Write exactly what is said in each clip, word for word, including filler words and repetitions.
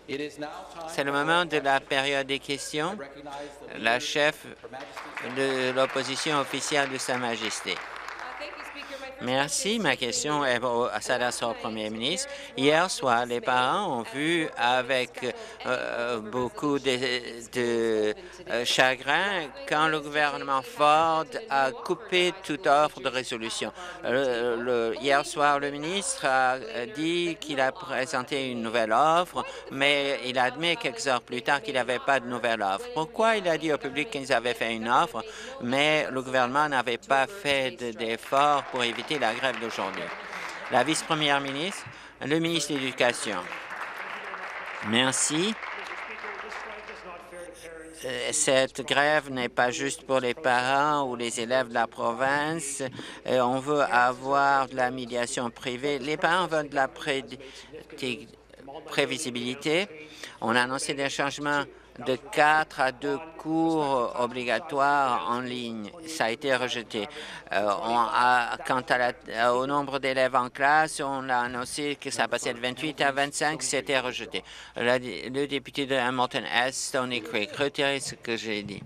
C'est le moment de la période des questions. La chef de l'opposition officielle de Sa Majesté. Merci. Ma question est au- s'adresse au Premier ministre. Hier soir, les parents ont vu avec euh, beaucoup de, de euh, chagrin quand le gouvernement Ford a coupé toute offre de résolution. Le, le- hier soir, le ministre a dit qu'il a présenté une nouvelle offre, mais il admet quelques heures plus tard qu'il n'avait pas de nouvelle offre. Pourquoi il a dit au public qu'ils avaient fait une offre, mais le gouvernement n'avait pas fait d'efforts pour éviter la grève d'aujourd'hui? La vice-première ministre, le ministre de l'Éducation. Merci. Euh, Cette grève n'est pas juste pour les parents ou les élèves de la province. Euh, on veut avoir de la médiation privée. Les parents veulent de la pré prévisibilité. On a annoncé des changements de quatre à deux cours obligatoires en ligne. Ça a été rejeté. Euh, on a, quant à la, au nombre d'élèves en classe, on a annoncé que ça passait de vingt-huit à vingt-cinq, c'était rejeté. La, le député de Hamilton-Est, Tony Craig, retirez ce que j'ai dit.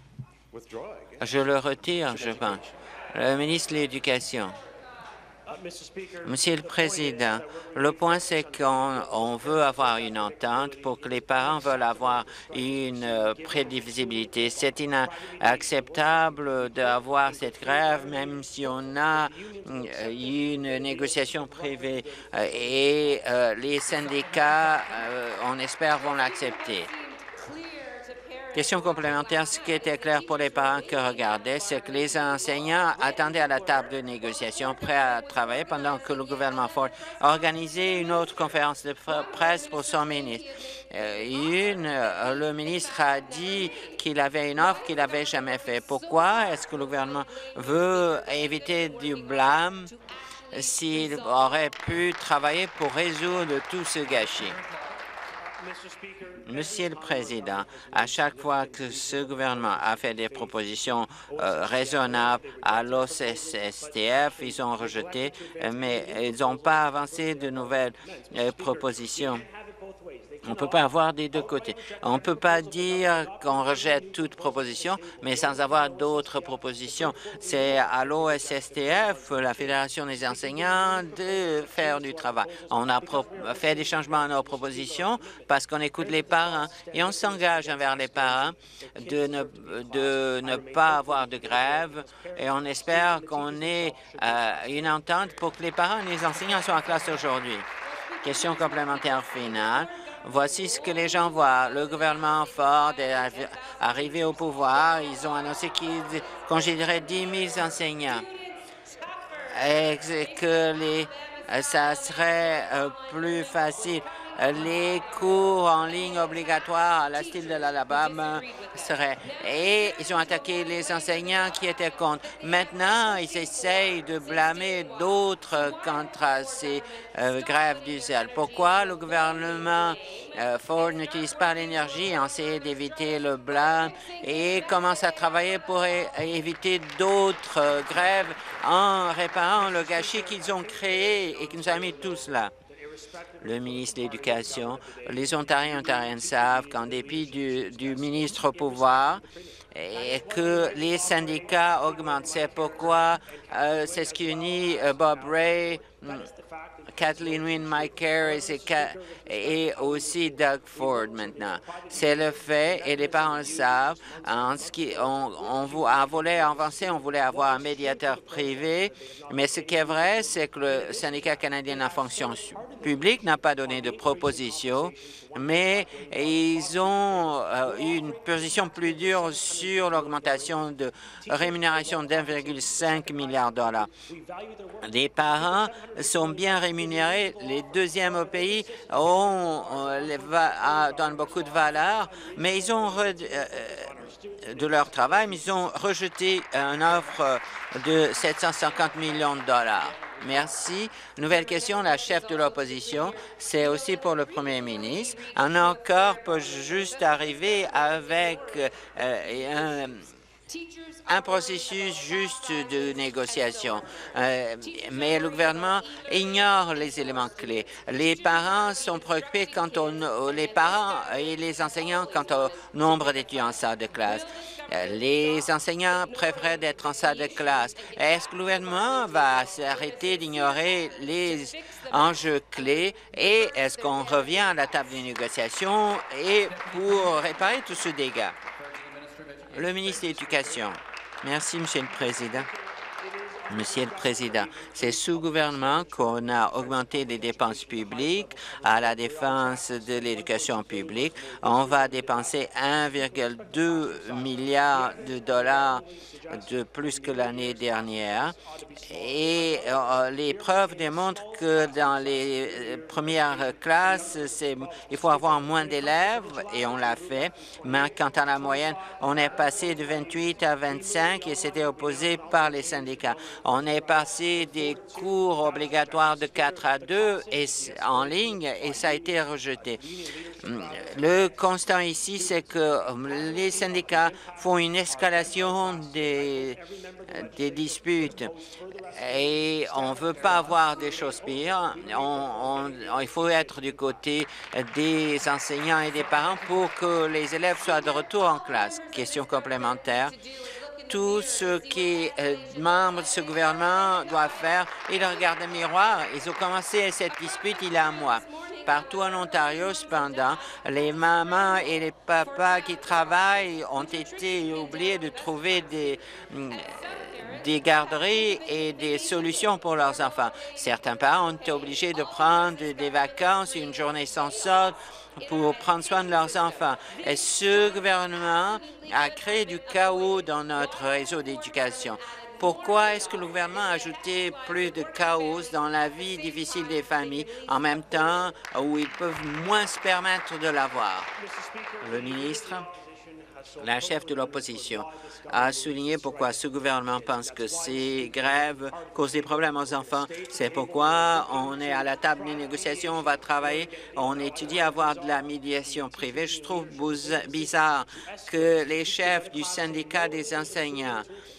Je le retire, je pense. Le ministre de l'Éducation. Monsieur le Président, le point, c'est qu'on on veut avoir une entente pour que les parents veulent avoir une euh, prévisibilité. C'est inacceptable d'avoir cette grève, même si on a euh, une négociation privée euh, et euh, les syndicats, euh, on espère, vont l'accepter. Question complémentaire, ce qui était clair pour les parents qui regardaient, c'est que les enseignants attendaient à la table de négociation, prêts à travailler, pendant que le gouvernement Ford a organisé une autre conférence de presse pour son ministre. Euh, une, euh, le ministre a dit qu'il avait une offre qu'il n'avait jamais fait. Pourquoi est-ce que le gouvernement veut éviter du blâme s'il aurait pu travailler pour résoudre tout ce gâchis? Monsieur le Président, à chaque fois que ce gouvernement a fait des propositions euh, raisonnables à l'O C S T F, ils ont rejeté, mais ils n'ont pas avancé de nouvelles euh, propositions. On ne peut pas avoir des deux côtés. On ne peut pas dire qu'on rejette toute proposition, mais sans avoir d'autres propositions. C'est à l'O S S T F, la Fédération des enseignants, de faire du travail. On a fait des changements à nos propositions parce qu'on écoute les parents et on s'engage envers les parents de ne, de ne pas avoir de grève et on espère qu'on ait euh, une entente pour que les parents et les enseignants soient en classe aujourd'hui. Question complémentaire finale. Voici ce que les gens voient. Le gouvernement Ford est arrivé au pouvoir. Ils ont annoncé qu'ils congédieraient dix mille enseignants et que les, ça serait euh, plus facile. Les cours en ligne obligatoires à la style de l'Alabama seraient... Et ils ont attaqué les enseignants qui étaient contre. Maintenant, ils essayent de blâmer d'autres contre ces euh, grèves du zèle. Pourquoi le gouvernement euh, Ford n'utilise pas l'énergie et essaie d'éviter le blâme et commence à travailler pour é éviter d'autres euh, grèves en réparant le gâchis qu'ils ont créé et qui nous a mis tous là? Le ministre de l'Éducation, les Ontariens et Ontariennes savent qu'en dépit du, du ministre au pouvoir, et que les syndicats augmentent. C'est pourquoi euh, c'est ce qui unit euh, Bob Ray, Kathleen Wynne, Mike Harris et, et aussi Doug Ford maintenant. C'est le fait, et les parents le savent, en ce qui, on, on, on voulait avancer, on voulait avoir un médiateur privé, mais ce qui est vrai, c'est que le syndicat canadien de la fonction publique n'a pas donné de proposition, mais ils ont euh, une position plus dure sur l'augmentation de rémunération d'un virgule cinq milliard de dollars. Les parents sont bien rémunérés. Les deuxièmes au pays ont, les va, donnent beaucoup de valeur, mais ils ont re, euh, de leur travail, mais ils ont rejeté une offre de sept cent cinquante millions de dollars. Merci. Nouvelle question, la chef de l'opposition, c'est aussi pour le premier ministre. Un accord peut juste arriver avec euh, un un processus juste de négociation. Euh, mais le gouvernement ignore les éléments clés. Les parents sont préoccupés quant au, les parents et les enseignants quant au nombre d'étudiants en salle de classe. Les enseignants préfèrent d'être en salle de classe. Est-ce que le gouvernement va s'arrêter d'ignorer les enjeux clés et est-ce qu'on revient à la table de négociation et pour réparer tout ce dégât? Le ministre de l'Éducation. Merci, Monsieur le Président. Monsieur le Président, c'est sous gouvernement qu'on a augmenté les dépenses publiques à la défense de l'éducation publique. On va dépenser un virgule deux milliard de dollars de plus que l'année dernière. Et euh, les preuves démontrent que dans les premières classes, il faut avoir moins d'élèves, et on l'a fait. Mais quant à la moyenne, on est passé de vingt-huit à vingt-cinq et c'était opposé par les syndicats. On est passé des cours obligatoires de quatre à deux et, en ligne et ça a été rejeté. Le constat ici, c'est que les syndicats font une escalation des, des disputes et on ne veut pas avoir des choses pires. On, on, il faut être du côté des enseignants et des parents pour que les élèves soient de retour en classe. Question complémentaire. Tout ce que euh, membres de ce gouvernement doivent faire, ils regardent le miroir. Ils ont commencé cette dispute il y a un mois. Partout en Ontario, cependant, les mamans et les papas qui travaillent ont été oubliés de trouver des, des garderies et des solutions pour leurs enfants. Certains parents ont été obligés de prendre des vacances, une journée sans solde, pour prendre soin de leurs enfants. Et ce gouvernement a créé du chaos dans notre réseau d'éducation. Pourquoi est-ce que le gouvernement a ajouté plus de chaos dans la vie difficile des familles en même temps où ils peuvent moins se permettre de l'avoir? Le ministre, la chef de l'opposition, a souligné pourquoi ce gouvernement pense que ces grèves causent des problèmes aux enfants. C'est pourquoi on est à la table des négociations, on va travailler, on étudie à avoir de la médiation privée. Je trouve bizarre que les chefs du syndicat des enseignants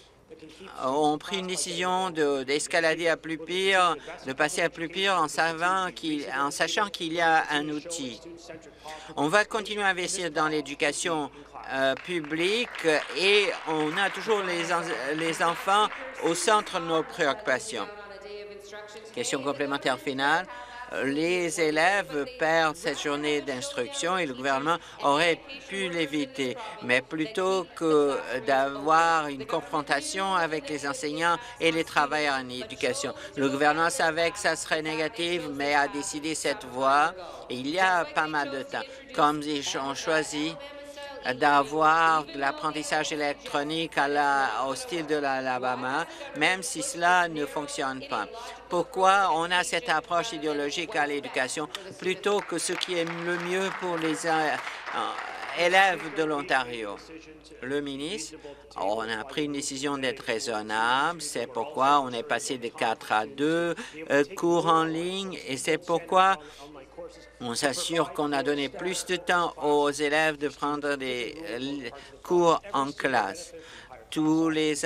ont pris une décision d'escalader à plus pire, de passer à plus pire en, savant qu'il, en sachant qu'il y a un outil. On va continuer à investir dans l'éducation euh, publique et on a toujours les, en, les enfants au centre de nos préoccupations. Question complémentaire finale. Les élèves perdent cette journée d'instruction et le gouvernement aurait pu l'éviter. Mais plutôt que d'avoir une confrontation avec les enseignants et les travailleurs en éducation, le gouvernement savait que ça serait négatif, mais a décidé cette voie il y a pas mal de temps. Comme ils ont choisi d'avoir de l'apprentissage électronique à la, au style de l'Alabama, même si cela ne fonctionne pas. Pourquoi on a cette approche idéologique à l'éducation plutôt que ce qui est le mieux pour les euh, élèves de l'Ontario? Le ministre, on a pris une décision d'être raisonnable, c'est pourquoi on est passé de quatre à deux euh, cours en ligne et c'est pourquoi on s'assure qu'on a donné plus de temps aux élèves de prendre des cours en classe. Tous les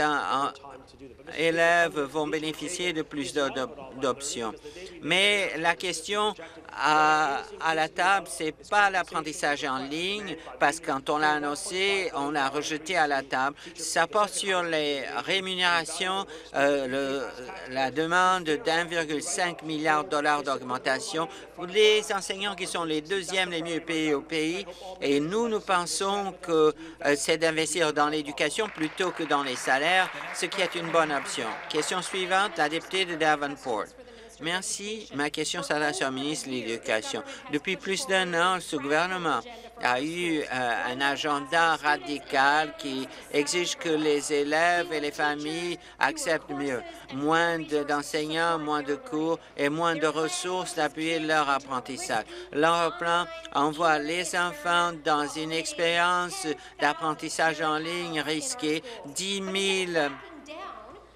élèves vont bénéficier de plus d'options. Mais la question à, à la table, c'est pas l'apprentissage en ligne, parce que quand on l'a annoncé, on l'a rejeté à la table. Ça porte sur les rémunérations, euh, le, la demande d'un virgule cinq milliard de dollars d'augmentation pour les enseignants qui sont les deuxièmes les mieux payés au pays. Et nous, nous pensons que euh, c'est d'investir dans l'éducation plutôt que dans les salaires, ce qui est une bonne option. Question suivante, la députée de Davenport. Merci. Ma question s'adresse au ministre de l'Éducation. Depuis plus d'un an, ce gouvernement a eu euh, un agenda radical qui exige que les élèves et les familles acceptent mieux. Moins d'enseignants, moins de cours et moins de ressources d'appuyer leur apprentissage. Leur plan envoie les enfants dans une expérience d'apprentissage en ligne risquée. dix mille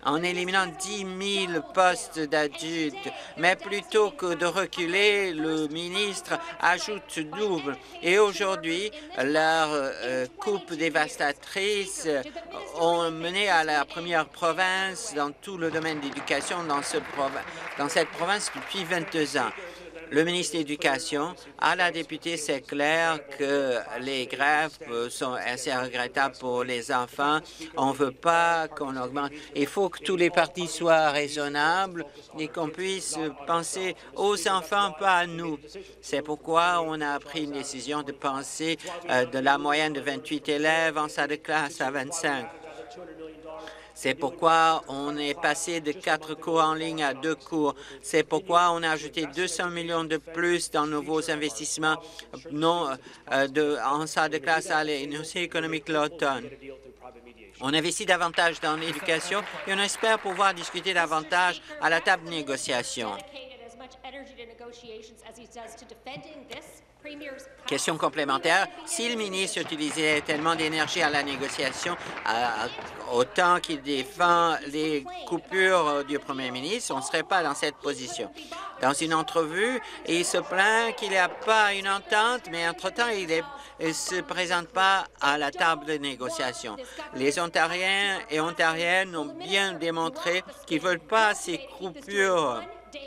en éliminant dix mille postes d'adultes. Mais plutôt que de reculer, le ministre ajoute double. Et aujourd'hui, leurs euh, coupes dévastatrices ont mené à la première province dans tout le domaine de l'éducation dans, ce dans cette province depuis vingt-deux ans. Le ministre de l'Éducation, à la députée, c'est clair que les grèves sont assez regrettables pour les enfants. On ne veut pas qu'on augmente. Il faut que tous les partis soient raisonnables et qu'on puisse penser aux enfants, pas à nous. C'est pourquoi on a pris une décision de penser euh, de la moyenne de vingt-huit élèves en salle de classe à vingt-cinq. C'est pourquoi on est passé de quatre cours en ligne à deux cours. C'est pourquoi on a ajouté deux cents millions de plus dans nouveaux investissements non, euh, de, en salle de classe à l'Université économique l'automne. On investit davantage dans l'éducation et on espère pouvoir discuter davantage à la table de négociation. Question complémentaire. Si le ministre utilisait tellement d'énergie à la négociation, euh, autant qu'il défend les coupures du premier ministre, on ne serait pas dans cette position. Dans une entrevue, il se plaint qu'il n'y a pas une entente, mais entre-temps, il ne se présente pas à la table de négociation. Les Ontariens et Ontariennes ont bien démontré qu'ils ne veulent pas ces coupures.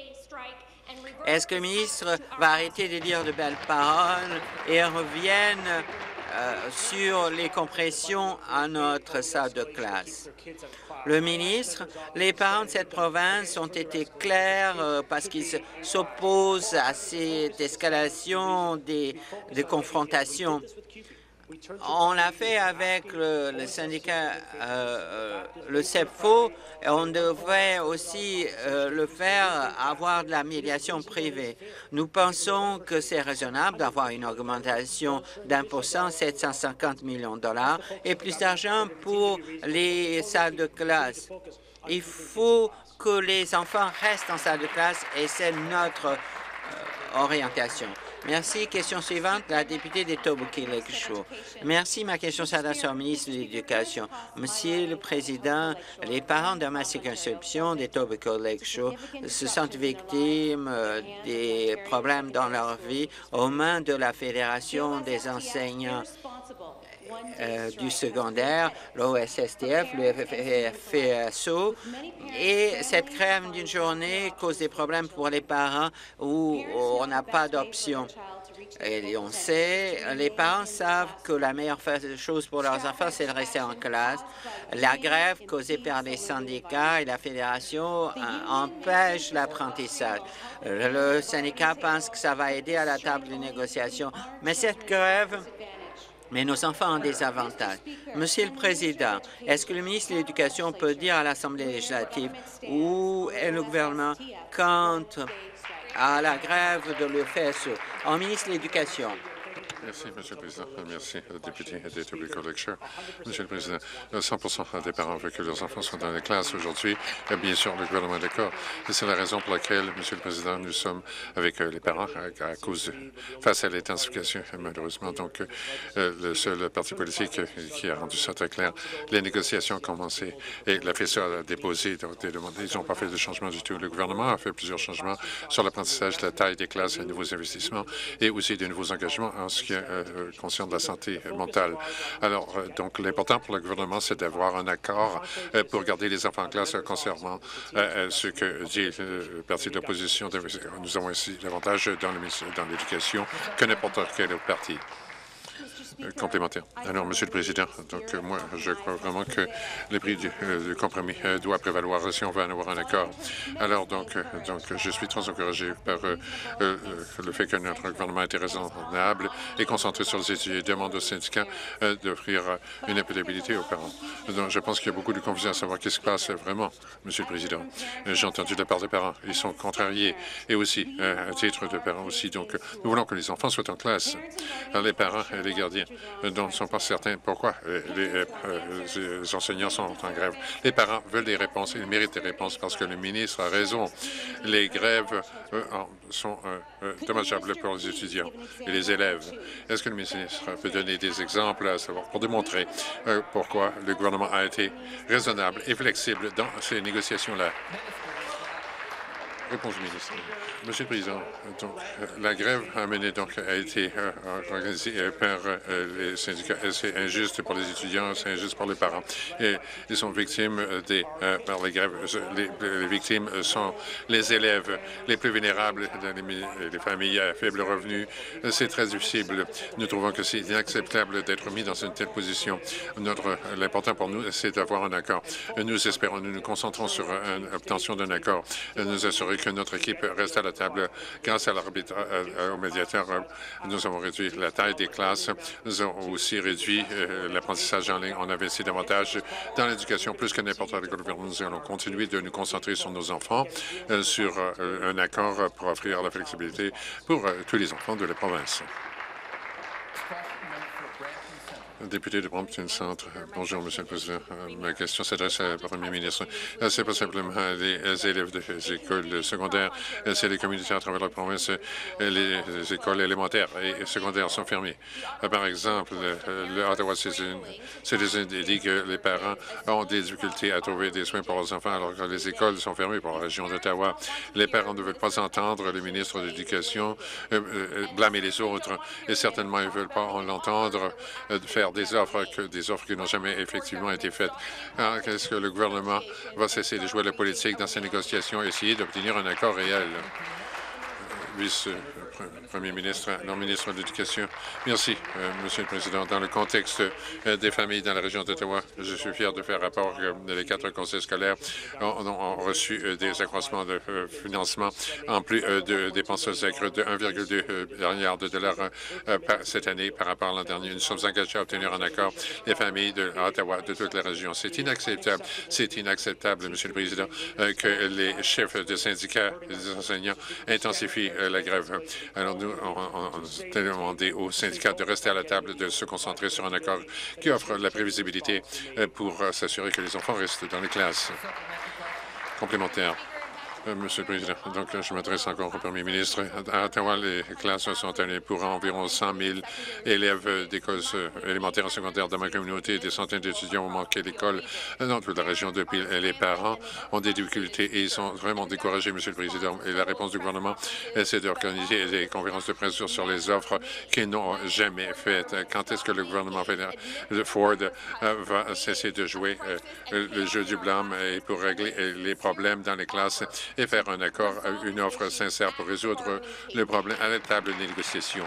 Est-ce que le ministre va arrêter de dire de belles paroles et revienne euh, sur les compressions à notre salle de classe? Le ministre, les parents de cette province ont été clairs euh, parce qu'ils s'opposent à cette escalation des, des confrontations. On l'a fait avec le, le syndicat, euh, le CEPFO, et on devrait aussi euh, le faire, avoir de la médiation privée. Nous pensons que c'est raisonnable d'avoir une augmentation d'un pour cent, sept cent cinquante millions de dollars, et plus d'argent pour les salles de classe. Il faut que les enfants restent en salle de classe et c'est notre euh, orientation. Merci. Question suivante, la députée d'Etobicoke Lakeshore. Merci. Ma question s'adresse au ministre de l'Éducation. Monsieur le Président, les parents de ma circonscription d'Etobicoke Lakeshore se sentent victimes des problèmes dans leur vie aux mains de la Fédération des enseignants Euh, du secondaire, l'O S S T F, le F S O, et cette grève d'une journée cause des problèmes pour les parents où on n'a pas d'option. Et on sait, les parents savent que la meilleure chose pour leurs enfants, c'est de rester en classe. La grève causée par les syndicats et la fédération empêche l'apprentissage. Le syndicat pense que ça va aider à la table de négociation, mais cette grève mais nos enfants ont des avantages. Monsieur le Président, est-ce que le ministre de l'Éducation peut dire à l'Assemblée législative où est le gouvernement quant à la grève de l'U F S O? En ministre de l'Éducation. Merci, Monsieur le Président. Merci, député d'Etobicoke Lakeshore. Monsieur le Président, cent pour cent des parents veulent que leurs enfants soient dans les classes aujourd'hui. Bien sûr, le gouvernement est d'accord. C'est la raison pour laquelle, Monsieur le Président, nous sommes avec les parents à cause face à l'intensification, malheureusement. Donc, le seul parti politique qui a rendu ça très clair, les négociations ont commencé et la F S A a déposé donc, des demandes. Ils n'ont pas fait de changement du tout. Le gouvernement a fait plusieurs changements sur l'apprentissage, la taille des classes, les nouveaux investissements et aussi de nouveaux engagements en ce qui Euh, concerne la santé mentale. Alors, euh, donc, l'important pour le gouvernement, c'est d'avoir un accord euh, pour garder les enfants en classe euh, concernant euh, ce que dit le parti de l'opposition. Nous avons ainsi davantage dans l'éducation que n'importe quel autre parti. Complémentaire. Alors, Monsieur le Président, donc euh, moi, je crois vraiment que le prix du, euh, du compromis euh, doit prévaloir si on veut en avoir un accord. Alors, donc, euh, donc je suis très encouragé par euh, euh, le fait que notre gouvernement est raisonnable et concentré sur les étudiants et demande aux syndicats euh, d'offrir euh, une imputabilité aux parents. Donc, je pense qu'il y a beaucoup de confusion à savoir qu'est-ce qui se passe vraiment, Monsieur le Président. Euh, J'ai entendu de la part des parents. Ils sont contrariés et aussi, euh, à titre de parents aussi. Donc, nous voulons que les enfants soient en classe. Alors, les parents et les gardiens dont ne sont pas certains pourquoi les, les, les enseignants sont en grève. Les parents veulent des réponses. Ils méritent des réponses parce que le ministre a raison. Les grèves euh, sont euh, euh, dommageables pour les étudiants et les élèves. Est-ce que le ministre peut donner des exemples à savoir pour démontrer euh, pourquoi le gouvernement a été raisonnable et flexible dans ces négociations-là? Réponse du ministre. Monsieur le Président, donc, la grève amenée donc, a été euh, organisée par euh, les syndicats. C'est injuste pour les étudiants, c'est injuste pour les parents. Et ils sont victimes des, euh, par les grèves. Les, les victimes sont les élèves les plus vulnérables dans les, les familles à faible revenu. C'est très difficile. Nous trouvons que c'est inacceptable d'être mis dans une telle position. L'important pour nous, c'est d'avoir un accord. Nous espérons, nous nous concentrons sur l'obtention d'un accord. Nous assurer que notre équipe reste à la table. Grâce à l'arbitre, au médiateur, nous avons réduit la taille des classes. Nous avons aussi réduit euh, l'apprentissage en ligne. On investit davantage dans l'éducation plus que n'importe quel gouvernement. Nous allons continuer de nous concentrer sur nos enfants, euh, sur euh, un accord pour offrir la flexibilité pour euh, tous les enfants de la province. Député de Brampton Centre. Bonjour, Monsieur le Président. Ma question s'adresse au Premier ministre. Ce n'est pas simplement les élèves des écoles secondaires, c'est les communautés à travers la province. Les écoles élémentaires et secondaires sont fermées. Par exemple, le Ottawa Citizen dit que les parents ont des difficultés à trouver des soins pour leurs enfants alors que les écoles sont fermées pour la région d'Ottawa. Les parents ne veulent pas entendre le ministre de l'Éducation blâmer les autres et certainement ils ne veulent pas l'entendre faire des offres que des offres qui n'ont jamais effectivement été faites. Est-ce que le gouvernement va cesser de jouer la politique dans ces négociations et essayer d'obtenir un accord réel? Vice-premier ministre, non ministre de l'Éducation. Merci, euh, Monsieur le Président. Dans le contexte euh, des familles dans la région d'Ottawa, je suis fier de faire rapport que les quatre conseils scolaires ont, ont reçu euh, des accroissements de euh, financement en plus euh, de dépenses accrues de un virgule deux milliard de dollars euh, par, cette année par rapport à l'an dernier. Nous sommes engagés à obtenir un accord les familles d'Ottawa, de toute la région. C'est inacceptable. C'est inacceptable, Monsieur le Président, euh, que les chefs de syndicats des enseignants intensifient euh, la grève. Alors, nous, on, on, on a demandé aux syndicats de rester à la table, de se concentrer sur un accord qui offre la prévisibilité pour s'assurer que les enfants restent dans les classes. Complémentaire. Monsieur le Président, donc je m'adresse encore au Premier ministre. À Ottawa, les classes sont allées pour environ cent mille élèves d'écoles élémentaires et secondaires dans ma communauté. Des centaines d'étudiants ont manqué l'école dans toute la région depuis. Les parents ont des difficultés et ils sont vraiment découragés, Monsieur le Président. Et la réponse du gouvernement, c'est d'organiser des conférences de presse sur les offres qu'ils n'ont jamais faites. Quand est-ce que le gouvernement fédéral de Ford va cesser de jouer le jeu du blâme et pour régler les problèmes dans les classes et faire un accord, une offre sincère pour résoudre le problème à la table de négociation?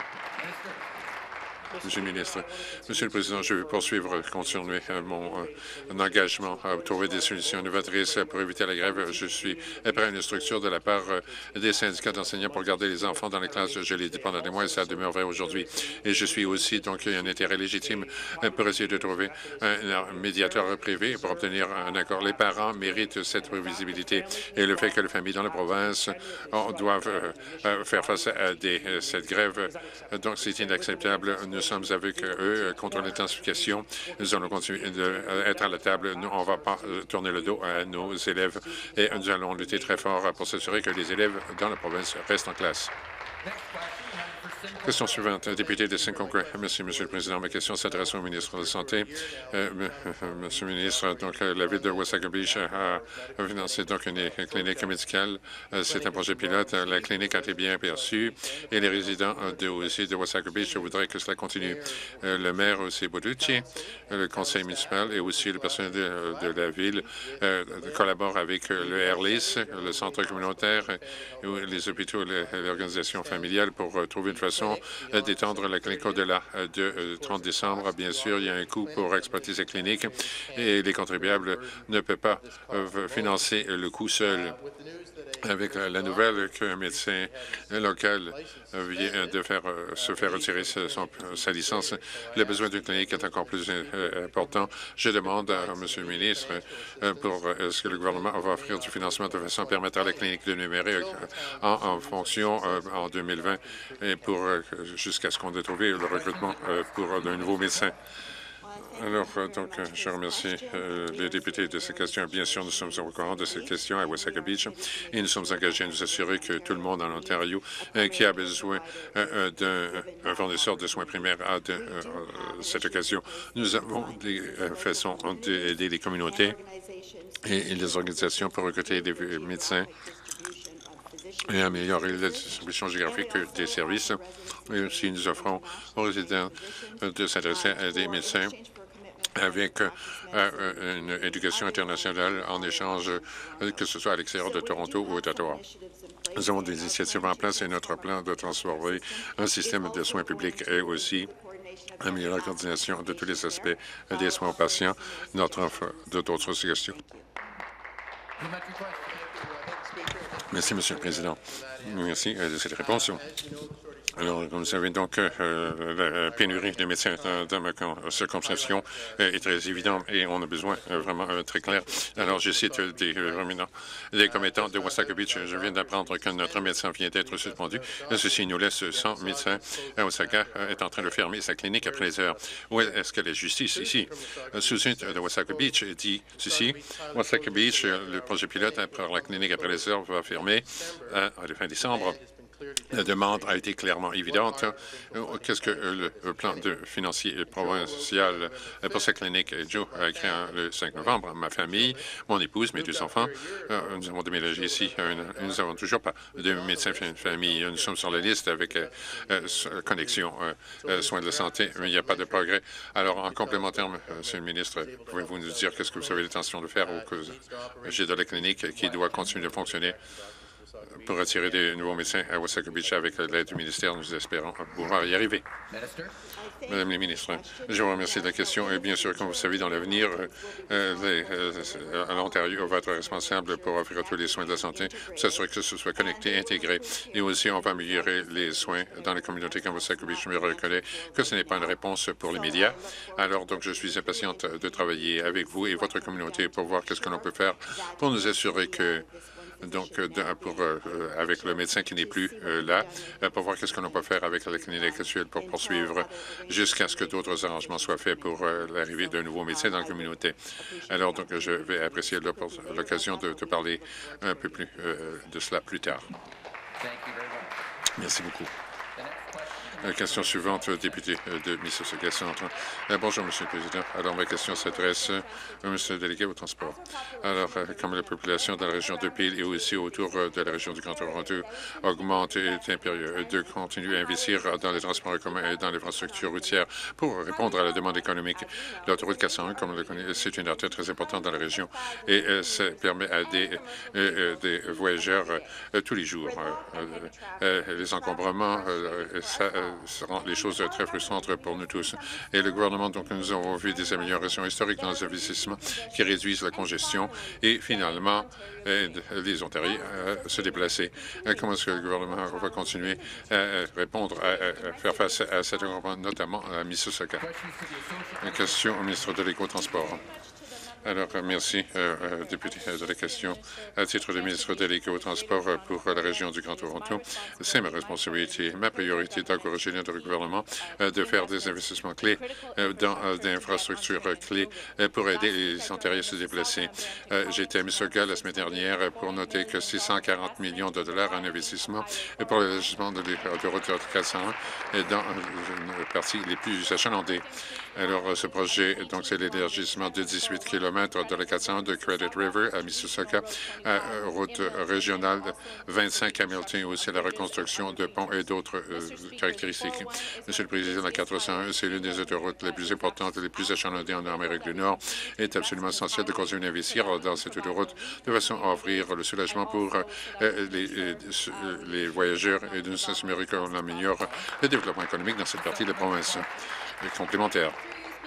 Monsieur le ministre, Monsieur le Président, je vais poursuivre, continuer mon euh, engagement à trouver des solutions novatrices pour éviter la grève. Je suis prêt à une structure de la part euh, des syndicats d'enseignants pour garder les enfants dans les classes. Je l'ai dit pendant des mois et ça demeure vrai aujourd'hui. Et je suis aussi, donc, un intérêt légitime pour essayer de trouver un, un médiateur privé pour obtenir un accord. Les parents méritent cette prévisibilité et le fait que les familles dans la province on, doivent euh, faire face à des, cette grève. Donc, c'est inacceptable. Nous Nous sommes avec eux contre l'intensification. Nous allons continuer d'être à la table. Nous, on ne va pas tourner le dos à nos élèves et nous allons lutter très fort pour s'assurer que les élèves dans la province restent en classe. Question suivante, député de Simcoe. Merci, Monsieur le Président. Ma question s'adresse au ministre de la Santé. Euh, Monsieur le ministre, donc la ville de Wasaga Beach a financé donc une clinique médicale. C'est un projet pilote. La clinique a été bien perçue et les résidents de, aussi de Wasaga Beach voudraient que cela continue. Le maire aussi Boducci, le conseil municipal et aussi le personnel de, de la ville euh, collaborent avec le Airlis, le centre communautaire, les hôpitaux, l'organisation familiale pour trouver une façon d'étendre la clinique au-delà de trente décembre. Bien sûr, il y a un coût pour exploiter ces cliniques et les contribuables ne peuvent pas financer le coût seul. Avec la nouvelle qu'un médecin local vient de faire, se faire retirer son, sa licence, le besoin d'une clinique est encore plus important. Je demande à M. le ministre pour est-ce que le gouvernement va offrir du financement de façon à permettre à la clinique de numérer en, en fonction en deux mille vingt et pour pour jusqu'à ce qu'on ait trouvé le recrutement pour un nouveau médecin. Alors, euh, donc, euh, je remercie euh, les députés de ces questions. Bien sûr, nous sommes au courant de ces questions à Wasaga Beach et nous sommes engagés à nous assurer que tout le monde en Ontario euh, qui a besoin euh, d'un fournisseur de soins primaires a de, euh, cette occasion. Nous avons des euh, façons d'aider les communautés et, et les organisations pour recruter des médecins et améliorer la distribution géographique des services. Et aussi, nous offrons aux résidents de s'adresser à des médecins avec euh, une éducation internationale en échange, euh, que ce soit à l'extérieur de Toronto ou d'Ottawa. Nous avons des initiatives en place et notre plan de transformer un système de soins publics est aussi améliorer la coordination de tous les aspects des soins aux patients. Notre offre de d'autres questions. Merci, Monsieur le Président. Merci de cette réponse. Alors, comme vous savez, donc, euh, la pénurie de médecins dans, dans ma circonscription euh, est très évidente et on a besoin euh, vraiment euh, très clair. Alors, je cite euh, des euh, des commettants de Wasaga Beach. Je viens d'apprendre que notre médecin vient d'être suspendu. Ceci nous laisse sans médecin. Wasaga euh, est en train de fermer sa clinique après les heures. Où est-ce que la justice ici? Sous-suite de Wasaga Beach dit ceci. Wasaga Beach, le projet pilote pour la clinique après les heures va fermer euh, à la fin décembre. La demande a été clairement évidente. Qu'est-ce que le plan de financier provincial pour cette clinique? Joe a créé le cinq novembre. Ma famille, mon épouse, mes deux enfants, nous avons déménagé ici. Nous n'avons toujours pas de médecin de famille. Nous sommes sur la liste avec connexion soins de la santé, mais il n'y a pas de progrès. Alors, en complémentaire, Monsieur le ministre, pouvez-vous nous dire qu'est-ce que vous avez l'intention de faire au sujet de la clinique qui doit continuer de fonctionner pour attirer des nouveaux médecins à Wasaga Beach avec l'aide du ministère? Nous espérons pouvoir y arriver. Madame la ministre, je vous remercie de la question. Et bien sûr, comme vous savez, dans l'avenir, euh, euh, l'Ontario va être responsable pour offrir tous les soins de la santé, pour s'assurer que ce soit connecté, intégré. Et aussi, on va améliorer les soins dans les communautés comme Wasaga Beach. Je me reconnais que ce n'est pas une réponse pour les médias. Alors, donc, je suis impatiente de travailler avec vous et votre communauté pour voir qu'est-ce que l'on peut faire pour nous assurer que donc pour, euh, avec le médecin qui n'est plus euh, là, pour voir qu'est-ce qu'on peut faire avec la clinique actuelle pour poursuivre jusqu'à ce que d'autres arrangements soient faits pour euh, l'arrivée d'un nouveau médecin dans la communauté. Alors, donc, je vais apprécier l'occasion de te parler un peu plus euh, de cela plus tard. Merci beaucoup. La question suivante, député de Mississauga Centre. Euh, bonjour, Monsieur le Président. Alors, ma question s'adresse au Monsieur le délégué au transport. Alors, euh, comme la population dans la région de Peel et aussi autour euh, de la région du Grand Toronto augmente et est impérieux de continuer à investir dans les transports en commun et dans l'infrastructure routière pour répondre à la demande économique. L'autoroute quatre cent un, comme on le connaît, c'est une artère très importante dans la région et euh, ça permet à des, euh, euh, des voyageurs euh, tous les jours. Euh, euh, les encombrements, euh, ça, euh, ça rend les choses très frustrantes pour nous tous. Et le gouvernement, donc, nous avons vu des améliorations historiques dans les investissements qui réduisent la congestion et finalement aident les Ontariens à se déplacer. Comment est-ce que le gouvernement va continuer à répondre, à, à faire face à cet encombrement, notamment à Mississauga? Une question au ministre de l'Éco-Transport. Alors, merci, euh, euh, député, de la question. À titre de ministre délégué au transport euh, pour la région du Grand Toronto, c'est ma responsabilité, ma priorité d'encourager notre gouvernement euh, de faire des investissements clés euh, dans euh, des infrastructures euh, clés euh, pour aider les Ontariens à se déplacer. Euh, J'ai été à Mississauga la semaine dernière pour noter que six cent quarante millions de dollars en investissement pour l'élargissement de l'autoroute quatre cent un est dans une partie les plus achalandées. Alors, ce projet, donc, c'est l'élargissement de dix-huit kilomètres de la quatre cent un de Credit River à Mississauga, à route régionale vingt-cinq à Hamilton, aussi la reconstruction de ponts et d'autres euh, caractéristiques. Monsieur le Président, la quatre cent un, c'est l'une des autoroutes les plus importantes et les plus achalandées en Amérique du Nord. Il est absolument essentiel de continuer à investir dans cette autoroute de façon à offrir le soulagement pour euh, les, les, les voyageurs et de nous assurer qu'on améliore le développement économique dans cette partie de la province. Et complémentaire.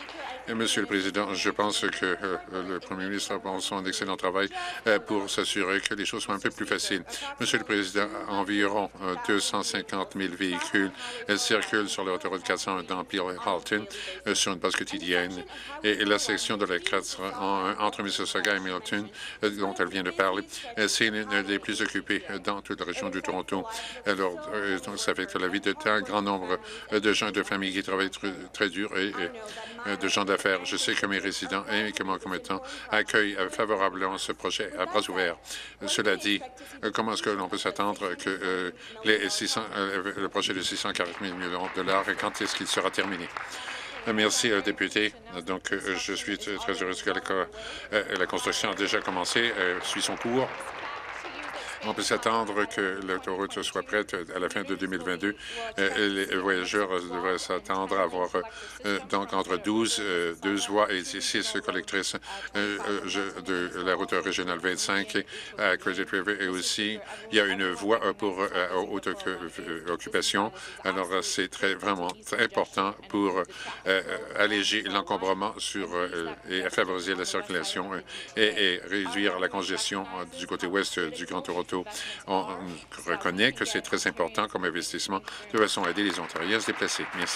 Monsieur le Président, je pense que euh, le Premier ministre a fait un excellent travail euh, pour s'assurer que les choses soient un peu plus faciles. Monsieur le Président, environ euh, deux cent cinquante mille véhicules euh, circulent sur l'autoroute quatre cent un dans Peel-Halton euh, sur une base quotidienne. Et, et la section de la quatre en, entre Mississauga et Milton, euh, dont elle vient de parler, euh, c'est l'une des plus occupées euh, dans toute la région du Toronto. Alors, euh, donc, ça fait que la vie de un grand nombre euh, de gens et de familles qui travaillent très, très dur et, et euh, de gens d'affaires. Je sais que mes résidents et que mon commettant accueillent euh, favorablement ce projet à bras ouverts. Euh, cela dit, euh, comment est-ce que l'on peut s'attendre que euh, les six cents, euh, le projet de six cent quarante mille millions de dollars, et quand est-ce qu'il sera terminé? Merci, euh, député. Donc, euh, je suis très heureux que la, euh, la construction a déjà commencé, euh, suit son cours. On peut s'attendre que l'autoroute soit prête à la fin de deux mille vingt-deux. Euh, les voyageurs devraient s'attendre à avoir euh, donc entre douze, euh, douze voies et six collectrices euh, euh, de la route régionale vingt-cinq à Credit River. Et aussi, il y a une voie pour euh, haute occupation. Alors, c'est très vraiment très important pour euh, alléger l'encombrement sur euh, et favoriser la circulation et, et réduire la congestion du côté ouest du Grand Toronto. On reconnaît que c'est très important comme investissement de façon à aider les Ontariens à se déplacer. Merci.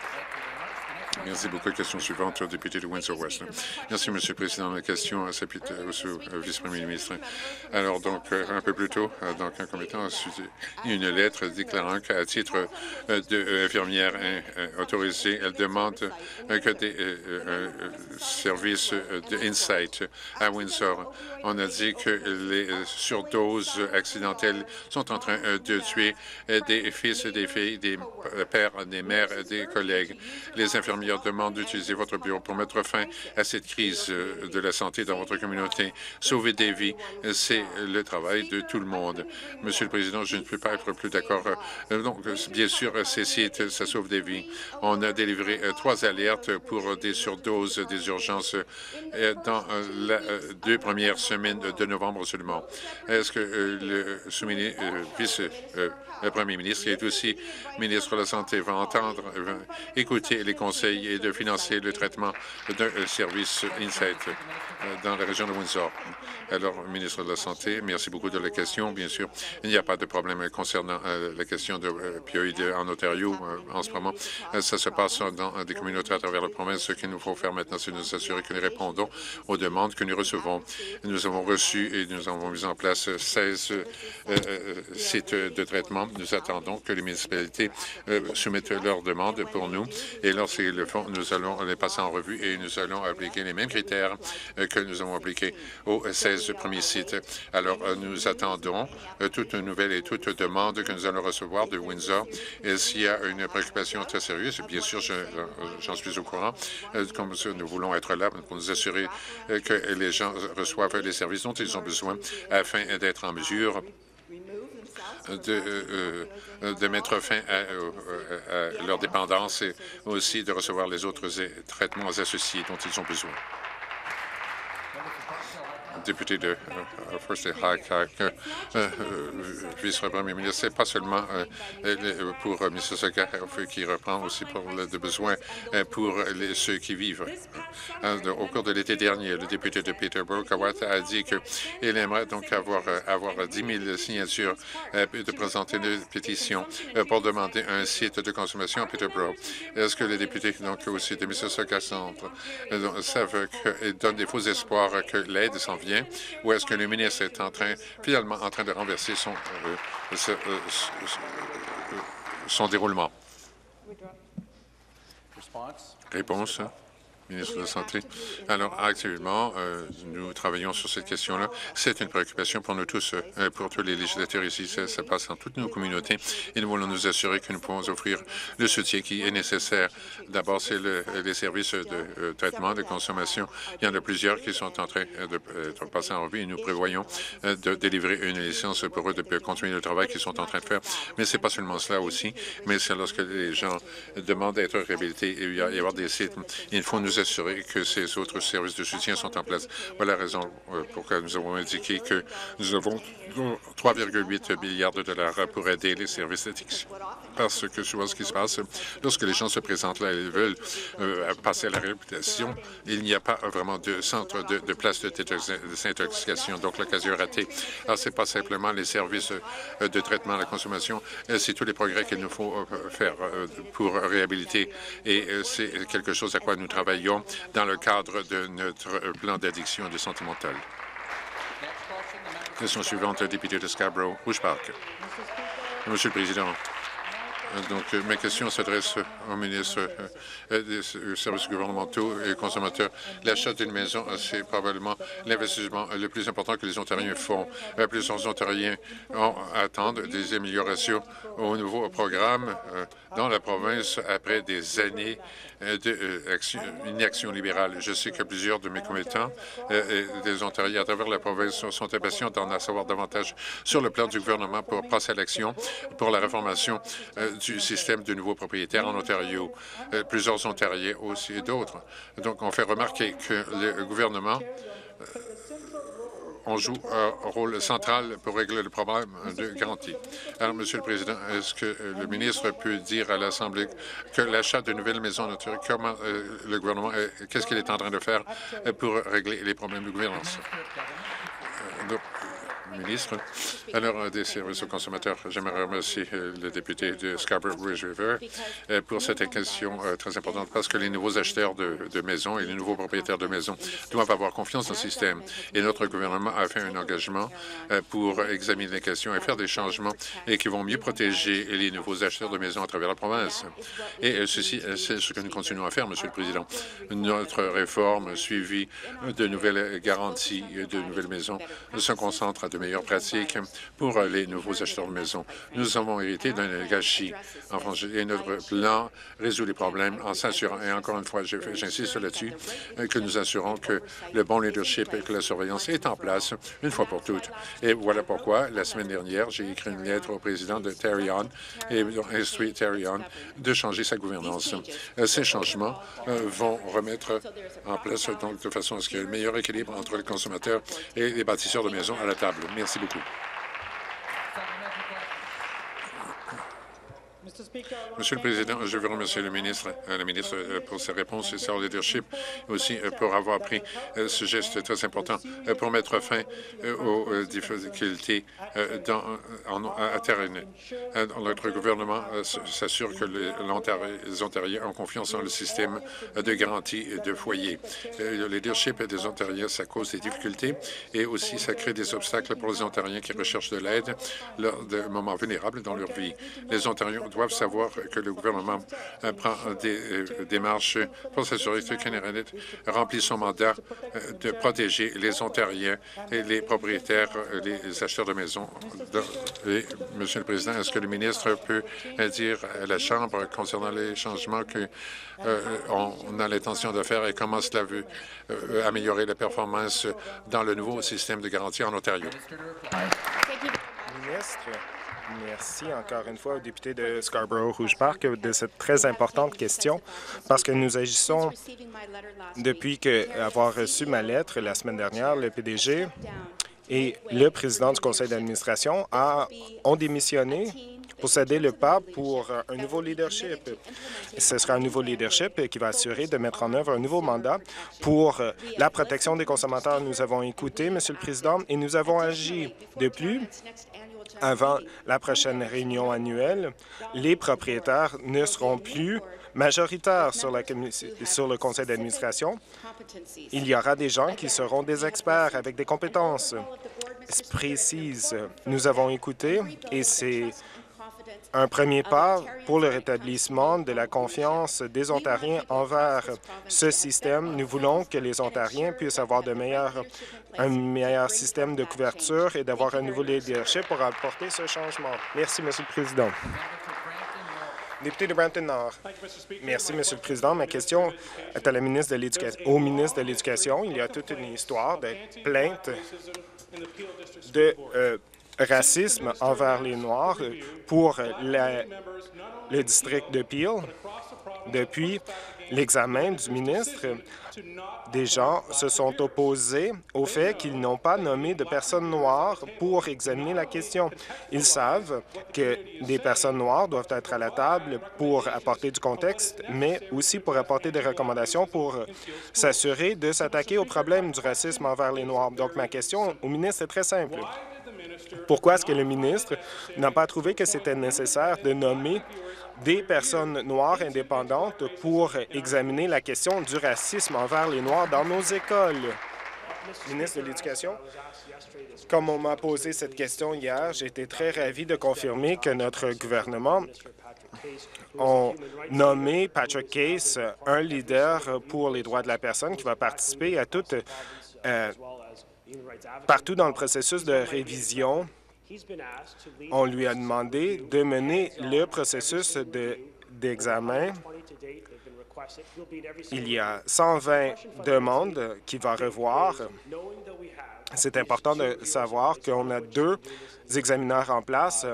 Merci beaucoup. Question suivante, député de Windsor-West. Merci, Monsieur le Président. La question s'appuie au vice-premier ministre. Alors, donc, un peu plus tôt, donc, un commettant a reçu une lettre déclarant qu'à titre d'infirmière autorisée, elle demande que des euh, services de Insight à Windsor. On a dit que les surdoses accidentelles sont en train de tuer des fils et des filles, des pères, des mères, des collègues. Les infirmières demande d'utiliser votre bureau pour mettre fin à cette crise de la santé dans votre communauté. Sauver des vies, c'est le travail de tout le monde. Monsieur le Président, je ne peux pas être plus d'accord. Donc, bien sûr, ces sites, ça sauve des vies. On a délivré trois alertes pour des surdoses des urgences dans les deux premières semaines de novembre seulement. Est-ce que le sous-ministre, vice-premier ministre, qui est aussi ministre de la Santé, va entendre, va écouter les conseils et de financer le traitement d'un service Insight dans la région de Windsor? Alors, ministre de la Santé, merci beaucoup de la question. Bien sûr, il n'y a pas de problème concernant euh, la question de euh, opioïdes en Ontario euh, en ce moment. Euh, ça se passe dans des communautés à travers la province. Ce qu'il nous faut faire maintenant, c'est nous assurer que nous répondons aux demandes que nous recevons. Nous avons reçu et nous avons mis en place seize euh, euh, sites de traitement. Nous attendons que les municipalités euh, soumettent leurs demandes pour nous. Et lorsqu'ils le font, nous allons les passer en revue et nous allons appliquer les mêmes critères euh, que nous avons appliqués aux seize premiers sites. Alors, euh, nous attendons euh, toute nouvelle et toute demande que nous allons recevoir de Windsor. Et s'il y a une préoccupation très sérieuse, bien sûr, j'en je, euh, suis au courant. Euh, comme nous voulons être là pour nous assurer euh, que les gens reçoivent les services dont ils ont besoin afin d'être en mesure de, euh, de mettre fin à, à, à leur dépendance et aussi de recevoir les autres traitements associés dont ils ont besoin. Député de uh, First et High, uh, uh, vice-premier ministre, c'est pas seulement uh, pour uh, Mississauga qui reprend aussi pour le de besoin uh, pour les, ceux qui vivent. Uh, au cours de l'été dernier, le député de Peterborough, Kawat, a dit qu'il aimerait donc avoir, uh, avoir dix mille signatures uh, de présenter une pétition uh, pour demander un site de consommation à Peterborough. Est-ce que les députés donc aussi de Mississauga Centre uh, savent qu'ils donnent des faux espoirs que l'aide s'en vient? Ou est-ce que le ministre est en train, finalement en train de renverser son, euh, ce, euh, son déroulement? Réponse. Ministre de la Santé. Alors, actuellement, euh, nous travaillons sur cette question-là. C'est une préoccupation pour nous tous, euh, pour tous les législateurs ici. Ça, ça passe dans toutes nos communautés et nous voulons nous assurer que nous pouvons offrir le soutien qui est nécessaire. D'abord, c'est le, les services de euh, traitement, de consommation. Il y en a plusieurs qui sont en train de, euh, de passer en revue et nous prévoyons euh, de délivrer une licence pour eux de continuer le travail qu'ils sont en train de faire. Mais c'est pas seulement cela aussi, mais c'est lorsque les gens demandent d'être réhabilités et il y, a, y avoir des sites, il faut nous assurer que ces autres services de soutien sont en place. Voilà la raison pour laquelle nous avons indiqué que nous avons trois virgule huit milliards de dollars pour aider les services d'addiction. parce que souvent, ce qui se passe, lorsque les gens se présentent là, ils veulent euh, passer à la réhabilitation, il n'y a pas vraiment de centre de, de place de désintoxication, donc l'occasion est ratée. Alors, ce n'est pas simplement les services euh, de traitement à la consommation, euh, c'est tous les progrès qu'il nous faut euh, faire euh, pour réhabiliter, et euh, c'est quelque chose à quoi nous travaillons dans le cadre de notre plan d'addiction et de santé mentale. Question suivante, député de Scarborough, Rouge Park. Monsieur le Président, donc, euh, ma question s'adresse au ministre euh, des services gouvernementaux et consommateurs. L'achat d'une maison, c'est probablement l'investissement le plus important que les Ontariens font. Euh, plusieurs Ontariens ont, attendent des améliorations au nouveau programme euh, dans la province après des années euh, d'inaction euh, libérale. Je sais que plusieurs de mes commettants euh, et des Ontariens à travers la province sont impatients d'en savoir davantage sur le plan du gouvernement pour passer à l'action pour la réformation euh, du système de nouveaux propriétaires en Ontario. Euh, plusieurs Ontariens aussi et d'autres. Donc, on fait remarquer que le gouvernement euh, on joue un rôle central pour régler le problème de garantie. Alors, Monsieur le Président, est-ce que le ministre peut dire à l'Assemblée que l'achat de nouvelles maisons en Ontario, comment euh, le gouvernement, euh, qu'est-ce qu'il est en train de faire pour régler les problèmes de gouvernance? Euh, donc, ministre. Alors, des services aux consommateurs, j'aimerais remercier euh, le député de Scarborough-Ridge River euh, pour cette question euh, très importante parce que les nouveaux acheteurs de, de maisons et les nouveaux propriétaires de maisons doivent avoir confiance dans le système. Et notre gouvernement a fait un engagement euh, pour examiner les questions et faire des changements et qui vont mieux protéger les nouveaux acheteurs de maisons à travers la province. Et euh, ceci, c'est ce que nous continuons à faire, Monsieur le Président. Notre réforme suivie de nouvelles garanties de nouvelles maisons se concentre à de meilleures pratiques pour les nouveaux acheteurs de maisons. Nous avons hérité d'un gâchis en France et notre plan résout les problèmes en s'assurant, et encore une fois, j'insiste là-dessus, que nous assurons que le bon leadership et que la surveillance est en place une fois pour toutes. Et voilà pourquoi, la semaine dernière, j'ai écrit une lettre au président de Tarion et instruit Tarion de changer sa gouvernance. Ces changements vont remettre en place donc de façon à ce qu'il y ait un meilleur équilibre entre les consommateurs et les bâtisseurs de maisons à la table. Merci beaucoup. Monsieur le Président, je veux remercier le ministre, euh, le ministre euh, pour sa réponse et son leadership, aussi euh, pour avoir pris euh, ce geste très important euh, pour mettre fin euh, aux euh, difficultés euh, dans, en, à terre. Euh, notre gouvernement euh, s'assure que les, les Ontariens ont confiance dans le système de garantie de foyer. Euh, le leadership des Ontariens, ça cause des difficultés et aussi ça crée des obstacles pour les Ontariens qui recherchent de l'aide lors de moments vulnérables dans leur vie. Les Ontariens doivent savoir que le gouvernement euh, prend des euh, démarches pour s'assurer que Canada remplit son mandat euh, de protéger les Ontariens et les propriétaires, euh, les acheteurs de maisons. Et, Monsieur le Président, est-ce que le ministre peut euh, dire à la Chambre concernant les changements qu'on euh, a l'intention de faire et comment cela veut euh, améliorer la performance dans le nouveau système de garantie en Ontario? Ministre. Merci encore une fois au député de Scarborough-Rouge Park de cette très importante question parce que nous agissons depuis que, avoir reçu ma lettre la semaine dernière, le P D G et le président du conseil d'administration ont démissionné pour céder le pas pour un nouveau leadership. Ce sera un nouveau leadership qui va assurer de mettre en œuvre un nouveau mandat pour la protection des consommateurs. Nous avons écouté, Monsieur le Président, et nous avons agi. De plus, avant la prochaine réunion annuelle, les propriétaires ne seront plus majoritaires sur, la, sur le conseil d'administration. Il y aura des gens qui seront des experts avec des compétences précises. Nous avons écouté et c'est un premier pas pour le rétablissement de la confiance des Ontariens envers ce système. Nous voulons que les Ontariens puissent avoir de meilleurs, un meilleur système de couverture et d'avoir un nouveau leadership pour apporter ce changement. Merci, Monsieur le Président. Député de Brampton-Nord. Merci, Monsieur le Président. Ma question est à la ministre de l'Éducation. Au ministre de l'Éducation, il y a toute une histoire de plaintes de euh, racisme envers les Noirs pour la, le district de Peel. Depuis l'examen du ministre, des gens se sont opposés au fait qu'ils n'ont pas nommé de personnes noires pour examiner la question. Ils savent que des personnes noires doivent être à la table pour apporter du contexte, mais aussi pour apporter des recommandations pour s'assurer de s'attaquer au problème du racisme envers les Noirs. Donc, ma question au ministre est très simple. Pourquoi est-ce que le ministre n'a pas trouvé que c'était nécessaire de nommer des personnes noires indépendantes pour examiner la question du racisme envers les Noirs dans nos écoles? Ministre de l'Éducation, comme on m'a posé cette question hier, j'ai été très ravi de confirmer que notre gouvernement a nommé Patrick Case un leader pour les droits de la personne qui va participer à toute euh, partout dans le processus de révision. On lui a demandé de mener le processus de- d'examen. Il y a cent vingt demandes qu'il va revoir. C'est important de savoir qu'on a deux examineurs en place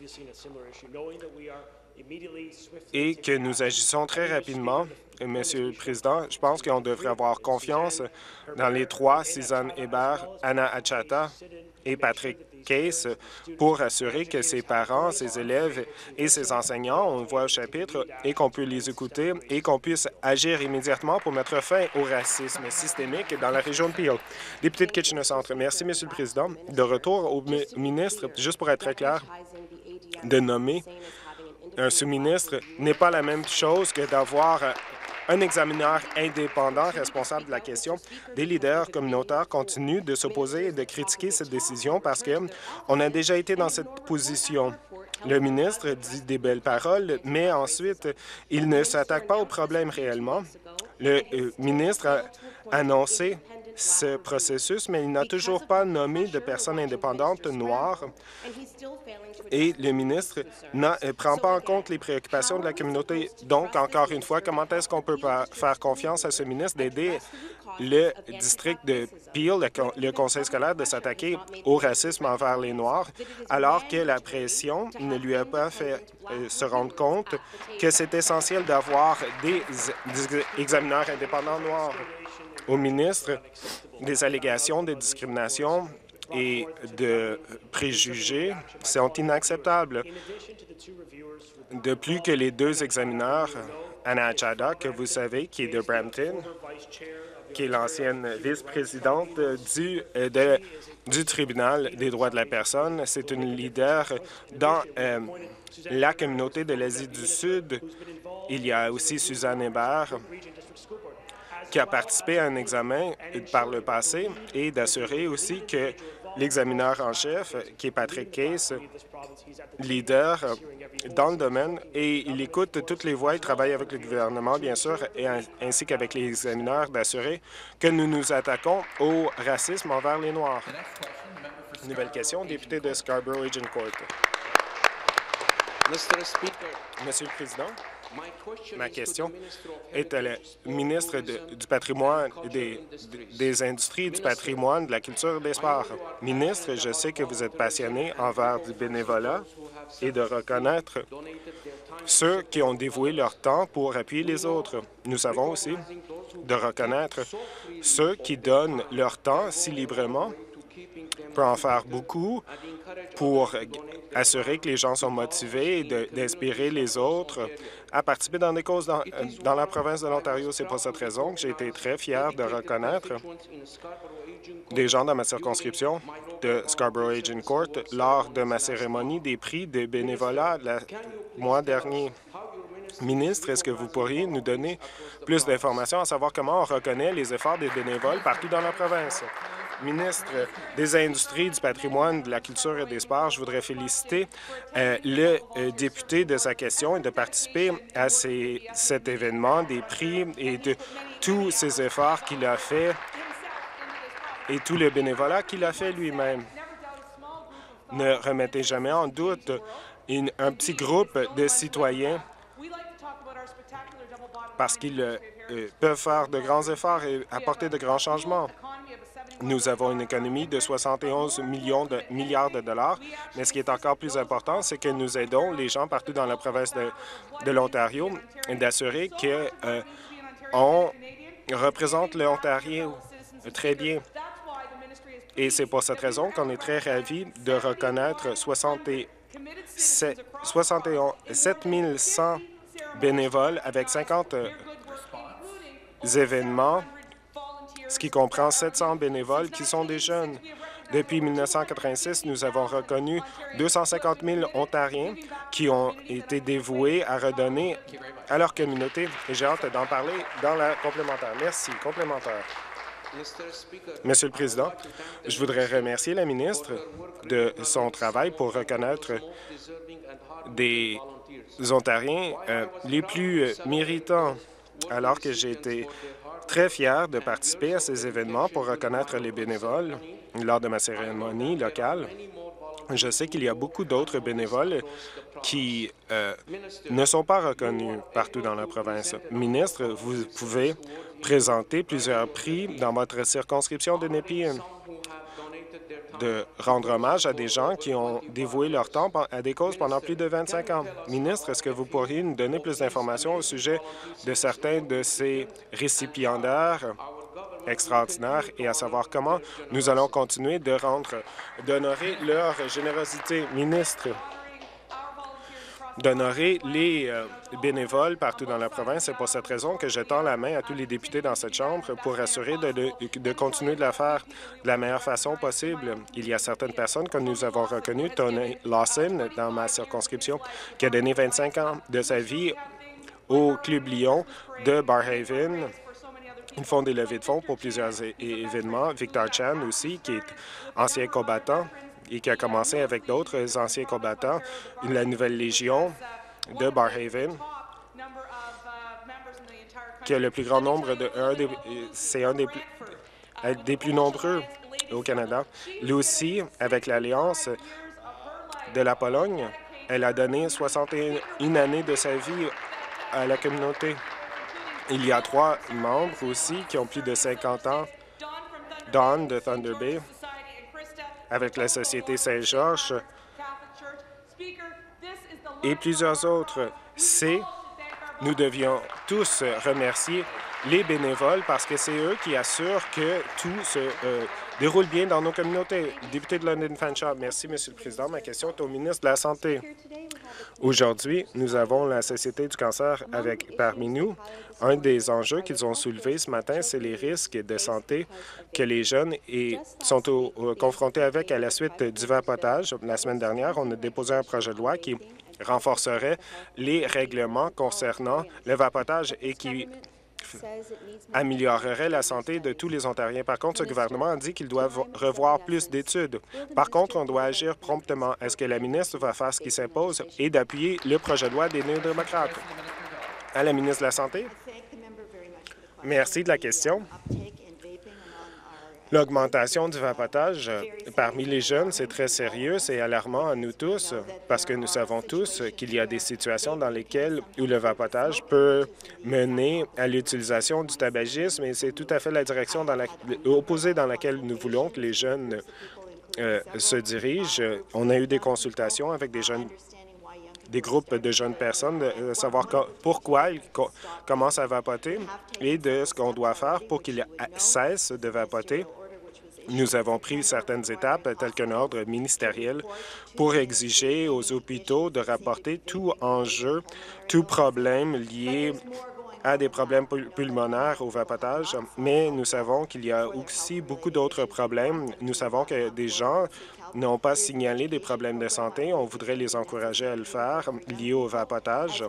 et que nous agissons très rapidement. Monsieur le Président, je pense qu'on devrait avoir confiance dans les trois, Suzanne Hébert, Anna Achata et Patrick Case, pour assurer que ses parents, ses élèves et ses enseignants, on voit au chapitre, et qu'on peut les écouter et qu'on puisse agir immédiatement pour mettre fin au racisme systémique dans la région de Peel. Député de Kitchener-Centre, merci, Monsieur le Président. De retour au mi- ministre, juste pour être très clair, de nommer un sous-ministre n'est pas la même chose que d'avoir un examineur indépendant responsable de la question. Des leaders communautaires continuent de s'opposer et de critiquer cette décision parce qu'on a déjà été dans cette position. Le ministre dit des belles paroles, mais ensuite, il ne s'attaque pas au problème réellement. Le euh, ministre a annoncé ce processus, mais il n'a toujours pas nommé de personnes indépendantes noires et le ministre ne euh, prend pas en compte les préoccupations de la communauté. Donc, encore une fois, comment est-ce qu'on peut pas faire confiance à ce ministre d'aider le district de Peel, le, con le conseil scolaire, de s'attaquer au racisme envers les Noirs, alors que la pression ne lui a pas fait euh, se rendre compte que c'est essentiel d'avoir des, des examineurs indépendants noirs? Au ministre, des allégations de discrimination et de préjugés sont inacceptables. De plus que les deux examineurs, Anna Achada, que vous savez, qui est de Brampton, qui est l'ancienne vice-présidente du, euh, de, du tribunal des droits de la personne, c'est une leader dans euh, la communauté de l'Asie du Sud. Il y a aussi Suzanne Hébert, qui a participé à un examen par le passé, et d'assurer aussi que l'examineur en chef, qui est Patrick Case, leader dans le domaine, et il écoute toutes les voix, il travaille avec le gouvernement, bien sûr, et ainsi qu'avec les examineurs, d'assurer que nous nous attaquons au racisme envers les Noirs. Nouvelle question, député de Scarborough-Agincourt. Monsieur le Président, ma question est à la ministre de, du patrimoine, des, des industries, du patrimoine, de la culture et des sports. Ministre, je sais que vous êtes passionné envers du bénévolat et de reconnaître ceux qui ont dévoué leur temps pour appuyer les autres. Nous savons aussi de reconnaître ceux qui donnent leur temps si librement, peut en faire beaucoup pour assurer que les gens sont motivés et d'inspirer les autres à participer dans des causes dans, dans la province de l'Ontario. C'est pour cette raison que j'ai été très fier de reconnaître des gens dans ma circonscription de Scarborough-Agincourt lors de ma cérémonie des prix de bénévolat le mois dernier. Ministre, est-ce que vous pourriez nous donner plus d'informations à savoir comment on reconnaît les efforts des bénévoles partout dans la province? Ministre des Industries, du patrimoine, de la culture et des sports, je voudrais féliciter euh, le euh, député de sa question et de participer à ces, cet événement des prix et de tous ces efforts qu'il a fait et tout le bénévolat qu'il a fait lui-même. Ne remettez jamais en doute une, un petit groupe de citoyens parce qu'ils euh, peuvent faire de grands efforts et apporter de grands changements. Nous avons une économie de soixante et onze millions de milliards de dollars, mais ce qui est encore plus important, c'est que nous aidons les gens partout dans la province de, de l'Ontario d'assurer qu'on représente l'Ontario très bien. Et c'est pour cette raison qu'on est très ravis de reconnaître soixante-sept mille cent bénévoles avec cinquante événements, ce qui comprend sept cents bénévoles qui sont des jeunes. Depuis mille neuf cent quatre-vingt-six, nous avons reconnu deux cent cinquante mille Ontariens qui ont été dévoués à redonner à leur communauté. Et j'ai hâte d'en parler dans la complémentaire. Merci. Complémentaire. Monsieur le Président, je voudrais remercier la ministre de son travail pour reconnaître des Ontariens euh, les plus euh, méritants, alors que j'ai été très fier de participer à ces événements pour reconnaître les bénévoles lors de ma cérémonie locale. Je sais qu'il y a beaucoup d'autres bénévoles qui euh, ne sont pas reconnus partout dans la province. Ministre, vous pouvez présenter plusieurs prix dans votre circonscription de Nepean, de rendre hommage à des gens qui ont dévoué leur temps à des causes pendant plus de vingt-cinq ans. Ministre, est-ce que vous pourriez nous donner plus d'informations au sujet de certains de ces récipiendaires extraordinaires et à savoir comment nous allons continuer de rendre, d'honorer leur générosité? Ministre, d'honorer les euh, bénévoles partout dans la province. C'est pour cette raison que je tends la main à tous les députés dans cette Chambre pour assurer de, de, de continuer de la faire de la meilleure façon possible. Il y a certaines personnes que nous avons reconnues, Tony Lawson, dans ma circonscription, qui a donné vingt-cinq ans de sa vie au Club Lyon de Barrhaven. Ils font des levées de fonds pour plusieurs é événements. Victor Chan aussi, qui est ancien combattant et qui a commencé avec d'autres anciens combattants, la Nouvelle Légion de Barrhaven, qui a le plus grand nombre de... C'est un des plus, des plus nombreux au Canada. Lucie, avec l'Alliance de la Pologne, elle a donné soixante et une années de sa vie à la communauté. Il y a trois membres aussi qui ont plus de cinquante ans. Dawn de Thunder Bay, avec la Société Saint-Georges et plusieurs autres. C'est, nous devions tous remercier les bénévoles parce que c'est eux qui assurent que tout se euh, déroule bien dans nos communautés. Député de London Fanshawe. Merci, Monsieur le Président. Ma question est au ministre de la Santé. Aujourd'hui, nous avons la Société du cancer avec parmi nous. Un des enjeux qu'ils ont soulevés ce matin, c'est les risques de santé que les jeunes et sont au, au, confrontés avec à la suite du vapotage. La semaine dernière, on a déposé un projet de loi qui renforcerait les règlements concernant le vapotage et qui améliorerait la santé de tous les Ontariens. Par contre, ce gouvernement a dit qu'il doit revoir plus d'études. Par contre, on doit agir promptement. Est-ce que la ministre va faire ce qui s'impose et d'appuyer le projet de loi des néo-démocrates? À la ministre de la Santé. Merci de la question. L'augmentation du vapotage parmi les jeunes, c'est très sérieux, c'est alarmant à nous tous, parce que nous savons tous qu'il y a des situations dans lesquelles où le vapotage peut mener à l'utilisation du tabagisme, et c'est tout à fait la direction dans la, opposée dans laquelle nous voulons que les jeunes euh, se dirigent. On a eu des consultations avec des jeunes des groupes de jeunes personnes, de savoir pourquoi ils co commencent à vapoter et de ce qu'on doit faire pour qu'ils cessent de vapoter. Nous avons pris certaines étapes, telles qu'un ordre ministériel, pour exiger aux hôpitaux de rapporter tout enjeu, tout problème lié à des problèmes pulmonaires au vapotage, mais nous savons qu'il y a aussi beaucoup d'autres problèmes. Nous savons que des gens n'ont pas signalé des problèmes de santé. On voudrait les encourager à le faire, liés au vapotage.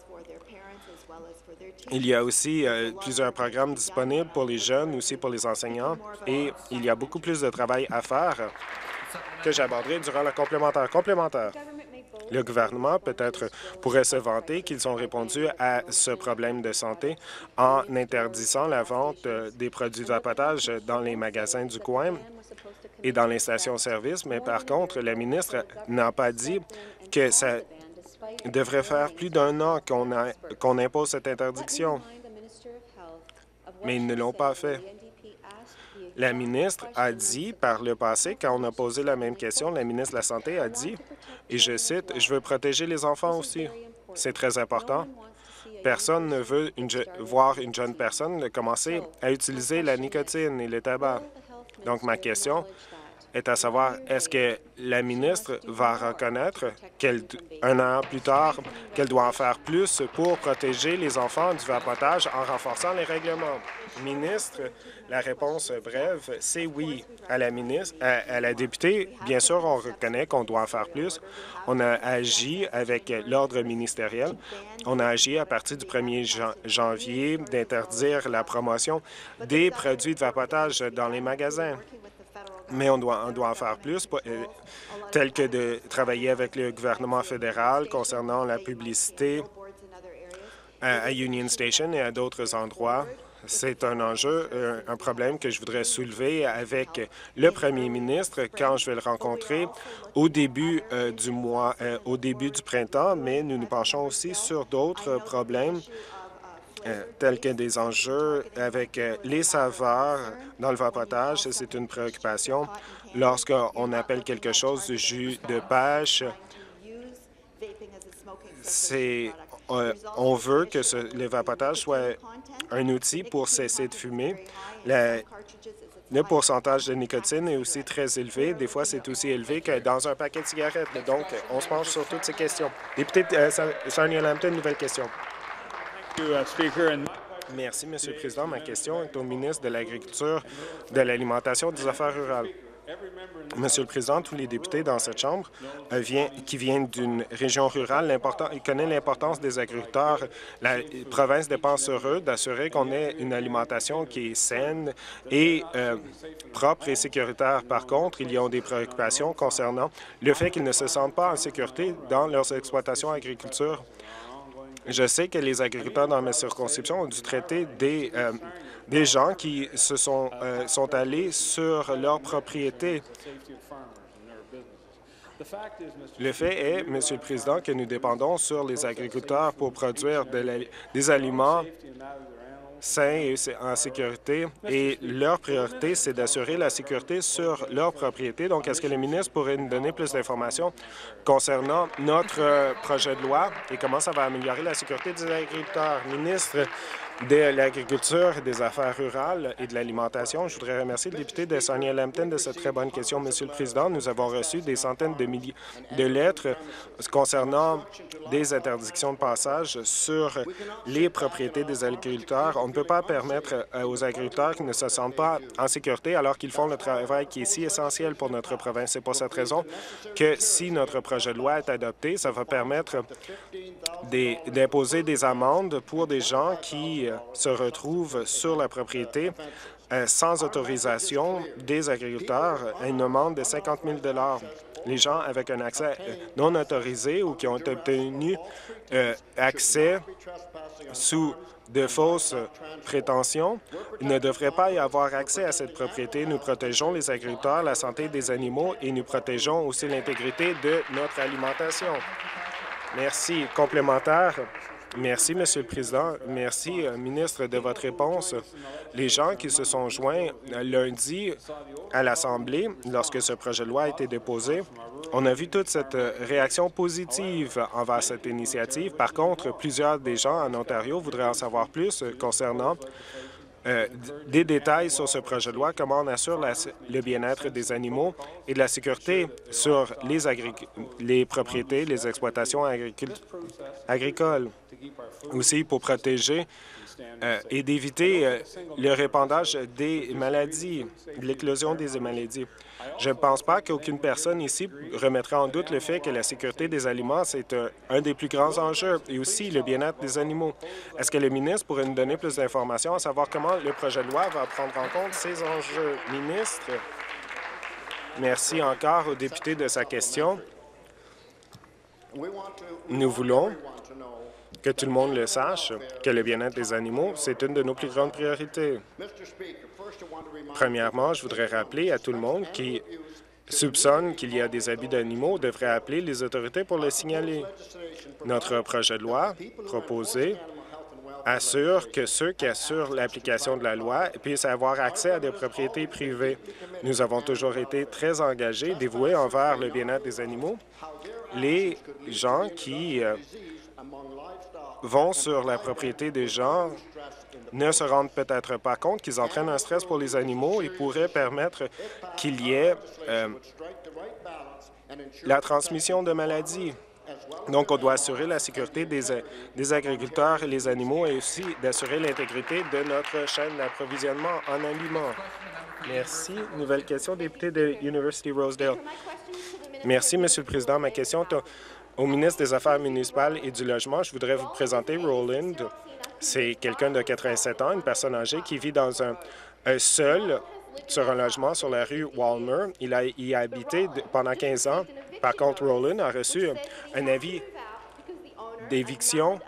Il y a aussi euh, plusieurs programmes disponibles pour les jeunes, aussi pour les enseignants, et il y a beaucoup plus de travail à faire que j'aborderai durant la complémentaire. Complémentaire. Le gouvernement peut-être pourrait se vanter qu'ils ont répondu à ce problème de santé en interdisant la vente des produits de vapotage dans les magasins du coin et dans les stations-service, mais par contre, la ministre n'a pas dit que ça devrait faire plus d'un an qu'on a- qu'on impose cette interdiction, mais ils ne l'ont pas fait. La ministre a dit par le passé, quand on a posé la même question, la ministre de la Santé a dit, et je cite, « Je veux protéger les enfants aussi. » C'est très important. Personne ne veut une voir une jeune personne commencer à utiliser la nicotine et le tabac. Donc, ma question est à savoir, est-ce que la ministre va reconnaître qu'elle, un an plus tard, qu'elle doit en faire plus pour protéger les enfants du vapotage en renforçant les règlements? Ministre, la réponse brève, c'est oui. À la ministre, à, à la députée, bien sûr, on reconnaît qu'on doit en faire plus. On a agi avec l'ordre ministériel. On a agi à partir du premier janvier d'interdire la promotion des produits de vapotage dans les magasins. Mais on doit, on doit en faire plus, euh, tel que de travailler avec le gouvernement fédéral concernant la publicité à, à Union Station et à d'autres endroits. C'est un enjeu, euh, un problème que je voudrais soulever avec le premier ministre quand je vais le rencontrer au début euh, du mois, euh, au début du printemps, mais nous nous penchons aussi sur d'autres problèmes Euh, tels que des enjeux avec euh, les saveurs dans le vapotage. C'est une préoccupation. Lorsqu'on appelle quelque chose du jus de pêche, c'est euh, on veut que ce, le vapotage soit un outil pour cesser de fumer. La, le pourcentage de nicotine est aussi très élevé. Des fois, c'est aussi élevé que dans un paquet de cigarettes. Donc, on se penche sur toutes ces questions. Député euh, Sarnia Lambton, nouvelle question. Merci, Monsieur le Président. Ma question est au ministre de l'Agriculture, de l'Alimentation et des Affaires rurales. Monsieur le Président, tous les députés dans cette Chambre euh, vient, qui viennent d'une région rurale, ils connaissent l'importance des agriculteurs. La province dépend sur eux d'assurer qu'on ait une alimentation qui est saine et euh, propre et sécuritaire. Par contre, il y a des préoccupations concernant le fait qu'ils ne se sentent pas en sécurité dans leurs exploitations agriculture. Je sais que les agriculteurs dans ma circonscription ont dû traiter des, euh, des gens qui se sont, euh, sont allés sur leur propriété. Le fait est, Monsieur le Président, que nous dépendons sur les agriculteurs pour produire de la, des aliments sains et en sécurité, et leur priorité, c'est d'assurer la sécurité sur leur propriété. Donc, est-ce que le ministre pourrait nous donner plus d'informations concernant notre euh, projet de loi et comment ça va améliorer la sécurité des agriculteurs? Ministre de l'Agriculture, des Affaires rurales et de l'Alimentation, je voudrais remercier le député de Sarnia Lambton de cette très bonne question. Monsieur le Président, nous avons reçu des centaines de milliers de lettres concernant des interdictions de passage sur les propriétés des agriculteurs. On ne peut pas permettre aux agriculteurs qui ne se sentent pas en sécurité alors qu'ils font le travail qui est si essentiel pour notre province. C'est pour cette raison que si notre projet de loi est adopté, ça va permettre d'imposer des, des amendes pour des gens qui se retrouvent sur la propriété euh, sans autorisation des agriculteurs à une amende de cinquante mille dollars. Les gens avec un accès euh, non autorisé ou qui ont obtenu euh, accès sous de fausses prétentions ne devraient pas y avoir accès à cette propriété. Nous protégeons les agriculteurs, la santé des animaux et nous protégeons aussi l'intégrité de notre alimentation. Merci. Complémentaire. Merci, Monsieur le Président. Merci, euh, ministre, de votre réponse. Les gens qui se sont joints euh, lundi à l'Assemblée, lorsque ce projet de loi a été déposé, on a vu toute cette euh, réaction positive envers cette initiative. Par contre, plusieurs des gens en Ontario voudraient en savoir plus euh, concernant Euh, des détails sur ce projet de loi, comment on assure la, le bien-être des animaux et de la sécurité sur les, les propriétés, les exploitations agricoles. Aussi pour protéger euh, et d'éviter euh, le répandage des maladies, l'éclosion des maladies. Je ne pense pas qu'aucune personne ici remettrait en doute le fait que la sécurité des aliments, c'est un, un des plus grands enjeux, et aussi le bien-être des animaux. Est-ce que le ministre pourrait nous donner plus d'informations à savoir comment le projet de loi va prendre en compte ces enjeux? Ministre, merci encore au député de sa question. Nous voulons que tout le monde le sache, que le bien-être des animaux, c'est une de nos plus grandes priorités. Premièrement, je voudrais rappeler à tout le monde qui soupçonnent qu'il y a des abus d'animaux devraient appeler les autorités pour le signaler. Notre projet de loi proposé assure que ceux qui assurent l'application de la loi puissent avoir accès à des propriétés privées. Nous avons toujours été très engagés, dévoués envers le bien-être des animaux. Les gens qui euh, vont sur la propriété des gens ne se rendent peut-être pas compte qu'ils entraînent un stress pour les animaux et pourraient permettre qu'il y ait euh, la transmission de maladies. Donc, on doit assurer la sécurité des, des agriculteurs et les animaux et aussi d'assurer l'intégrité de notre chaîne d'approvisionnement en aliments. Merci. Nouvelle question, député de University Rosedale. Merci, Monsieur le Président. Ma question est au ministre des Affaires municipales et du Logement. Je voudrais vous présenter Roland. C'est quelqu'un de quatre-vingt-sept ans, une personne âgée qui vit dans un, un seul sur un logement sur la rue Walmer. Il a y a habité de, pendant quinze ans. Par contre, Roland a reçu un avis d'éviction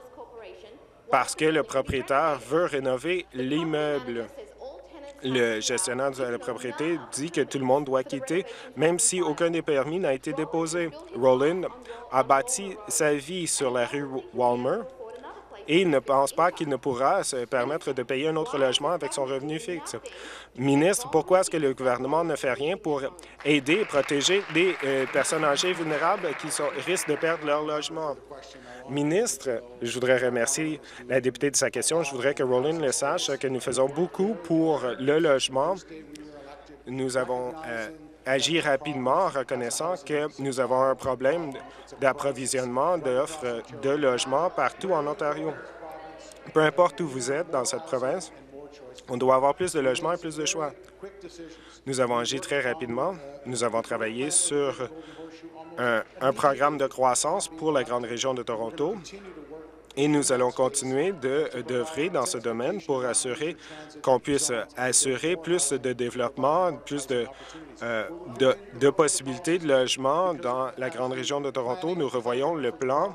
parce que le propriétaire veut rénover l'immeuble. Le gestionnaire de la propriété dit que tout le monde doit quitter, même si aucun des permis n'a été déposé. Roland a bâti sa vie sur la rue Walmer et il ne pense pas qu'il ne pourra se permettre de payer un autre logement avec son revenu fixe. Ministre, pourquoi est-ce que le gouvernement ne fait rien pour aider et protéger des euh, personnes âgées vulnérables qui sont, risquent de perdre leur logement? Ministre, je voudrais remercier la députée de sa question. Je voudrais que Roland le sache que nous faisons beaucoup pour le logement. Nous avons euh, agi rapidement en reconnaissant que nous avons un problème d'approvisionnement d'offres de logement partout en Ontario. Peu importe où vous êtes dans cette province, on doit avoir plus de logements et plus de choix. Nous avons agi très rapidement. Nous avons travaillé sur un, un programme de croissance pour la grande région de Toronto et nous allons continuer d'œuvrer dans ce domaine pour assurer qu'on puisse assurer plus de développement, plus de, euh, de, de possibilités de logement dans la grande région de Toronto. Nous revoyons le plan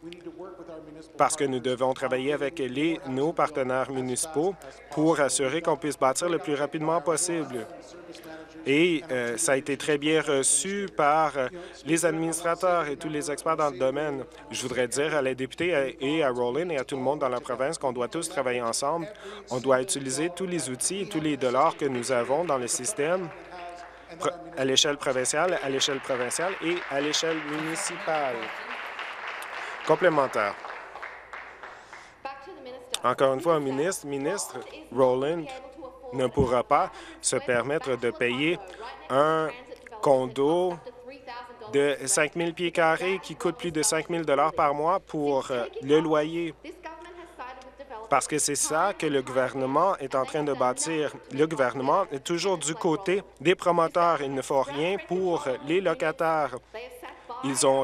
parce que nous devons travailler avec les, nos partenaires municipaux pour assurer qu'on puisse bâtir le plus rapidement possible. Et euh, ça a été très bien reçu par euh, les administrateurs et tous les experts dans le domaine. Je voudrais dire à la députée et à Roland et à tout le monde dans la province qu'on doit tous travailler ensemble. On doit utiliser tous les outils et tous les dollars que nous avons dans le système à l'échelle provinciale, à l'échelle provinciale et à l'échelle municipale. Complémentaire. Encore une fois, un ministre, ministre Roland ne pourra pas se permettre de payer un condo de cinq mille pieds carrés qui coûte plus de cinq mille dollars par mois pour euh, le loyer. Parce que c'est ça que le gouvernement est en train de bâtir. Le gouvernement est toujours du côté des promoteurs. Ils ne font rien pour les locataires. Ils ont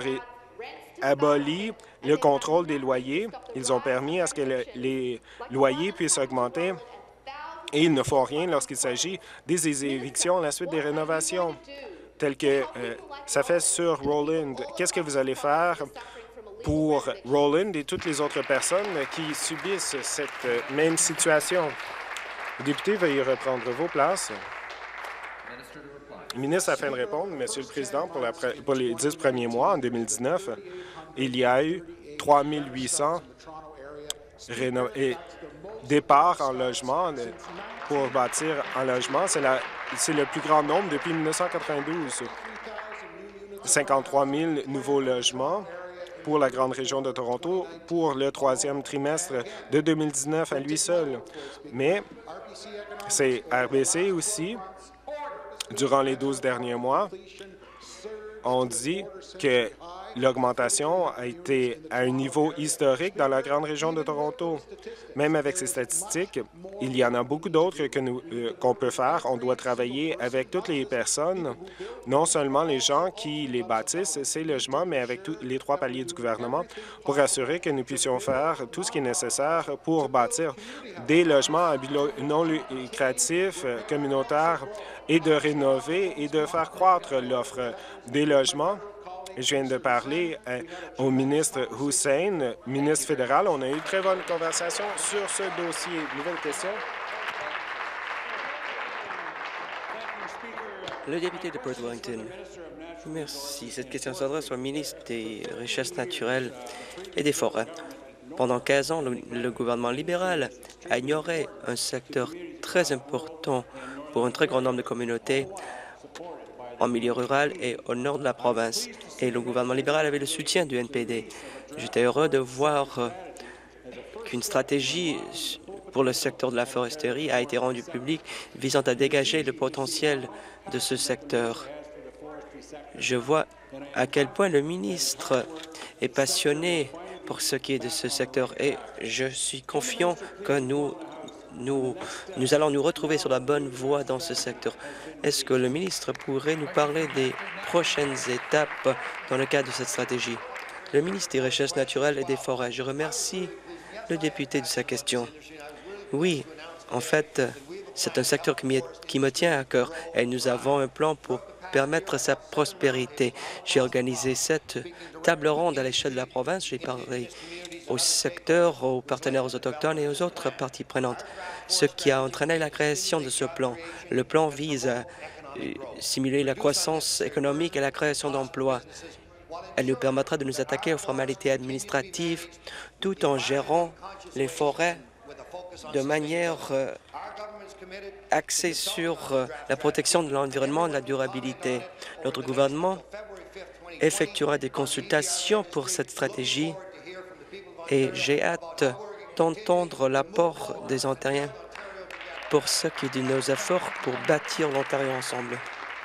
aboli le contrôle des loyers. Ils ont permis à ce que le, les loyers puissent augmenter. Et ils ne font rien lorsqu'il s'agit des évictions à la suite des rénovations, telles que euh, ça fait sur Roland. Qu'est-ce que vous allez faire pour Roland et toutes les autres personnes qui subissent cette euh, même situation? Député, veuillez reprendre vos places. Ministre, afin de répondre, Monsieur le Président, pour, la, pour les dix premiers mois, en deux mille dix-neuf, il y a eu trois mille huit cents réno et départs en logement pour bâtir en logement. C'est le plus grand nombre depuis mille neuf cent quatre-vingt-douze. cinquante-trois mille nouveaux logements pour la grande région de Toronto pour le troisième trimestre de deux mille dix-neuf à lui seul. Mais c'est R B C aussi, durant les douze derniers mois, on dit que l'augmentation a été à un niveau historique dans la grande région de Toronto. Même avec ces statistiques, il y en a beaucoup d'autres que nous euh, qu'on peut faire. On doit travailler avec toutes les personnes, non seulement les gens qui les bâtissent, ces logements, mais avec tous les trois paliers du gouvernement, pour assurer que nous puissions faire tout ce qui est nécessaire pour bâtir des logements non lucratifs, communautaires, et de rénover et de faire croître l'offre des logements. Je viens de parler euh, au ministre Hussein, ministre fédéral. On a eu une très bonne conversation sur ce dossier. Nouvelle question. Le député de Perth Wellington. Merci. Cette question s'adresse au ministre des Richesses naturelles et des Forêts. Pendant quinze ans, le, le gouvernement libéral a ignoré un secteur très important pour un très grand nombre de communautés en milieu rural et au nord de la province. Et le gouvernement libéral avait le soutien du N P D. J'étais heureux de voir euh, qu'une stratégie pour le secteur de la foresterie a été rendue publique visant à dégager le potentiel de ce secteur. Je vois à quel point le ministre est passionné pour ce qui est de ce secteur et je suis confiant que nous, nous, nous allons nous retrouver sur la bonne voie dans ce secteur. Est-ce que le ministre pourrait nous parler des prochaines étapes dans le cadre de cette stratégie? Le ministre des Richesses naturelles et des Forêts. Je remercie le député de sa question. Oui, en fait, c'est un secteur qui, qui me tient à cœur et nous avons un plan pour permettre sa prospérité. J'ai organisé cette table ronde à l'échelle de la province. J'ai parlé au secteur, aux partenaires autochtones et aux autres parties prenantes, ce qui a entraîné la création de ce plan. Le plan vise à stimuler la croissance économique et la création d'emplois. Elle nous permettra de nous attaquer aux formalités administratives tout en gérant les forêts de manière euh, axée sur euh, la protection de l'environnement et de la durabilité. Notre gouvernement effectuera des consultations pour cette stratégie et j'ai hâte d'entendre l'apport des Ontariens pour ce qui est de nos efforts pour bâtir l'Ontario ensemble.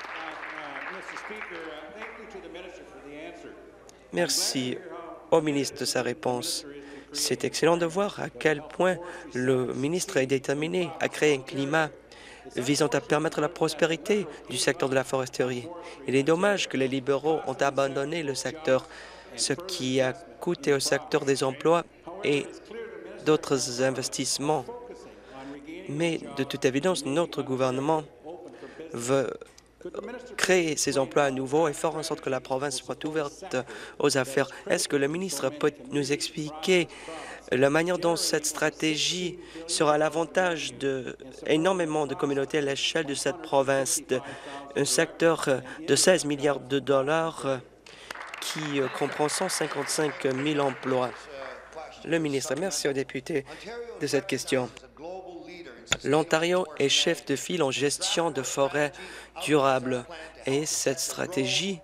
Merci au ministre de sa réponse. C'est excellent de voir à quel point le ministre est déterminé à créer un climat visant à permettre la prospérité du secteur de la foresterie. Il est dommage que les libéraux ont abandonné le secteur, ce qui a coûté au secteur des emplois et d'autres investissements. Mais de toute évidence, notre gouvernement veut créer ces emplois à nouveau et faire en sorte que la province soit ouverte aux affaires. Est-ce que le ministre peut nous expliquer la manière dont cette stratégie sera à l'avantage d'énormément de communautés à l'échelle de cette province, de, un secteur de seize milliards de dollars qui comprend cent cinquante-cinq mille emplois? Le ministre, merci au député de cette question. L'Ontario est chef de file en gestion de forêts durables et cette stratégie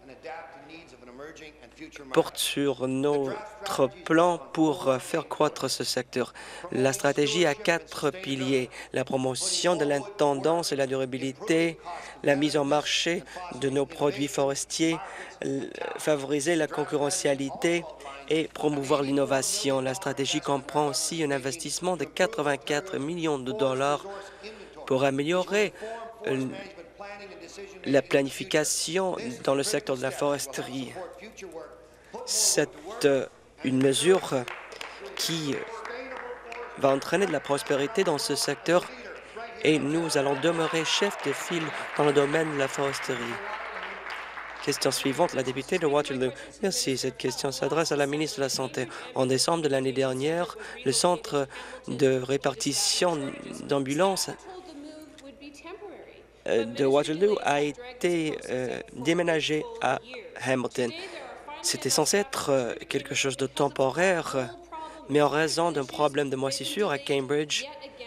porte sur notre plan pour faire croître ce secteur. La stratégie a quatre piliers: la promotion de l'intendance et la durabilité, la mise en marché de nos produits forestiers, favoriser la concurrentialité et promouvoir l'innovation. La stratégie comprend aussi un investissement de quatre-vingt-quatre millions de dollars pour améliorer la planification dans le secteur de la foresterie. C'est une mesure qui va entraîner de la prospérité dans ce secteur et nous allons demeurer chef de file dans le domaine de la foresterie. Question suivante, la députée de Waterloo. Merci. Cette question s'adresse à la ministre de la Santé. En décembre de l'année dernière, le centre de répartition d'ambulances de Waterloo a été euh, déménagé à Hamilton. C'était censé être euh, quelque chose de temporaire, mais en raison d'un problème de moisissure à Cambridge,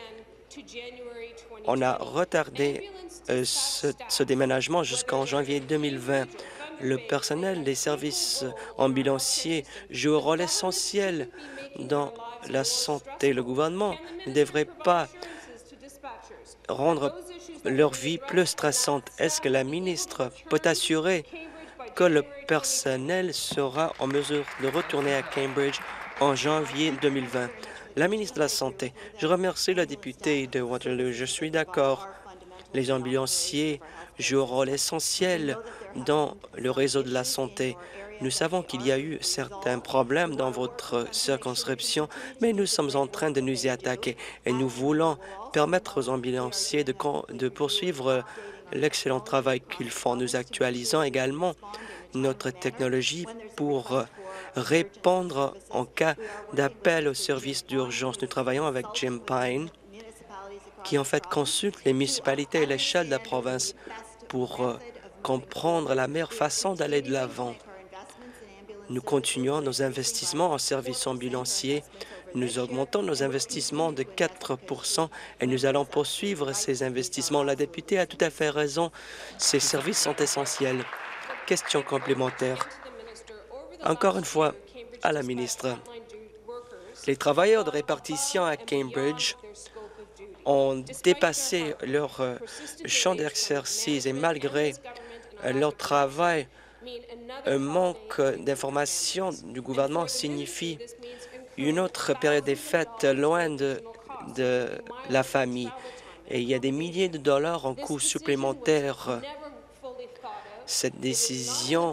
on a retardé euh, ce, ce déménagement jusqu'en janvier deux mille vingt. Le personnel des services ambulanciers joue un rôle essentiel dans la santé. Le gouvernement ne devrait pas rendre leur vie plus stressante. Est-ce que la ministre peut assurer que le personnel sera en mesure de retourner à Cambridge en janvier deux mille vingt? La ministre de la Santé, je remercie le député de Waterloo. Je suis d'accord. Les ambulanciers jouent un rôle essentiel dans le réseau de la santé. Nous savons qu'il y a eu certains problèmes dans votre circonscription, mais nous sommes en train de nous y attaquer et nous voulons permettre aux ambulanciers de, de poursuivre l'excellent travail qu'ils font. Nous actualisons également notre technologie pour répondre en cas d'appel aux services d'urgence. Nous travaillons avec Jim Pine, qui en fait consulte les municipalités à l'échelle de la province pour comprendre la meilleure façon d'aller de l'avant. Nous continuons nos investissements en services ambulanciers. Nous augmentons nos investissements de quatre pour cent et nous allons poursuivre ces investissements. La députée a tout à fait raison. Ces services sont essentiels. Question complémentaire. Encore une fois, à la ministre. Les travailleurs de répartition à Cambridge ont dépassé leur euh, champ d'exercice et malgré euh, leur travail, un manque d'informations du gouvernement signifie une autre période des fêtes loin de, de la famille. Et il y a des milliers de dollars en coûts supplémentaires. Cette décision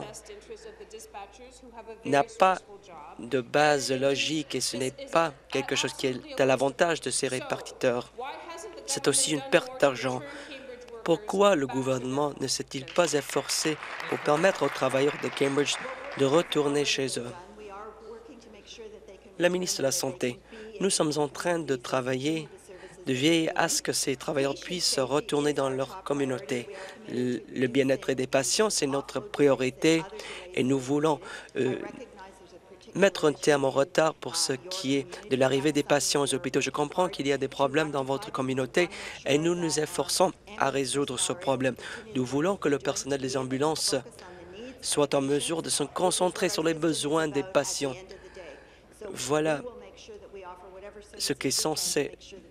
n'a pas de base logique et ce n'est pas quelque chose qui est à l'avantage de ces répartiteurs. C'est aussi une perte d'argent. Pourquoi le gouvernement ne s'est-il pas efforcé pour permettre aux travailleurs de Cambridge de retourner chez eux? La ministre de la Santé, nous sommes en train de travailler, de veiller à ce que ces travailleurs puissent retourner dans leur communauté. Le, le bien-être des patients, c'est notre priorité et nous voulons euh, mettre un terme au retard pour ce qui est de l'arrivée des patients aux hôpitaux. Je comprends qu'il y a des problèmes dans votre communauté et nous nous efforçons à résoudre ce problème. Nous voulons que le personnel des ambulances soit en mesure de se concentrer sur les besoins des patients. Voilà ce qui est censé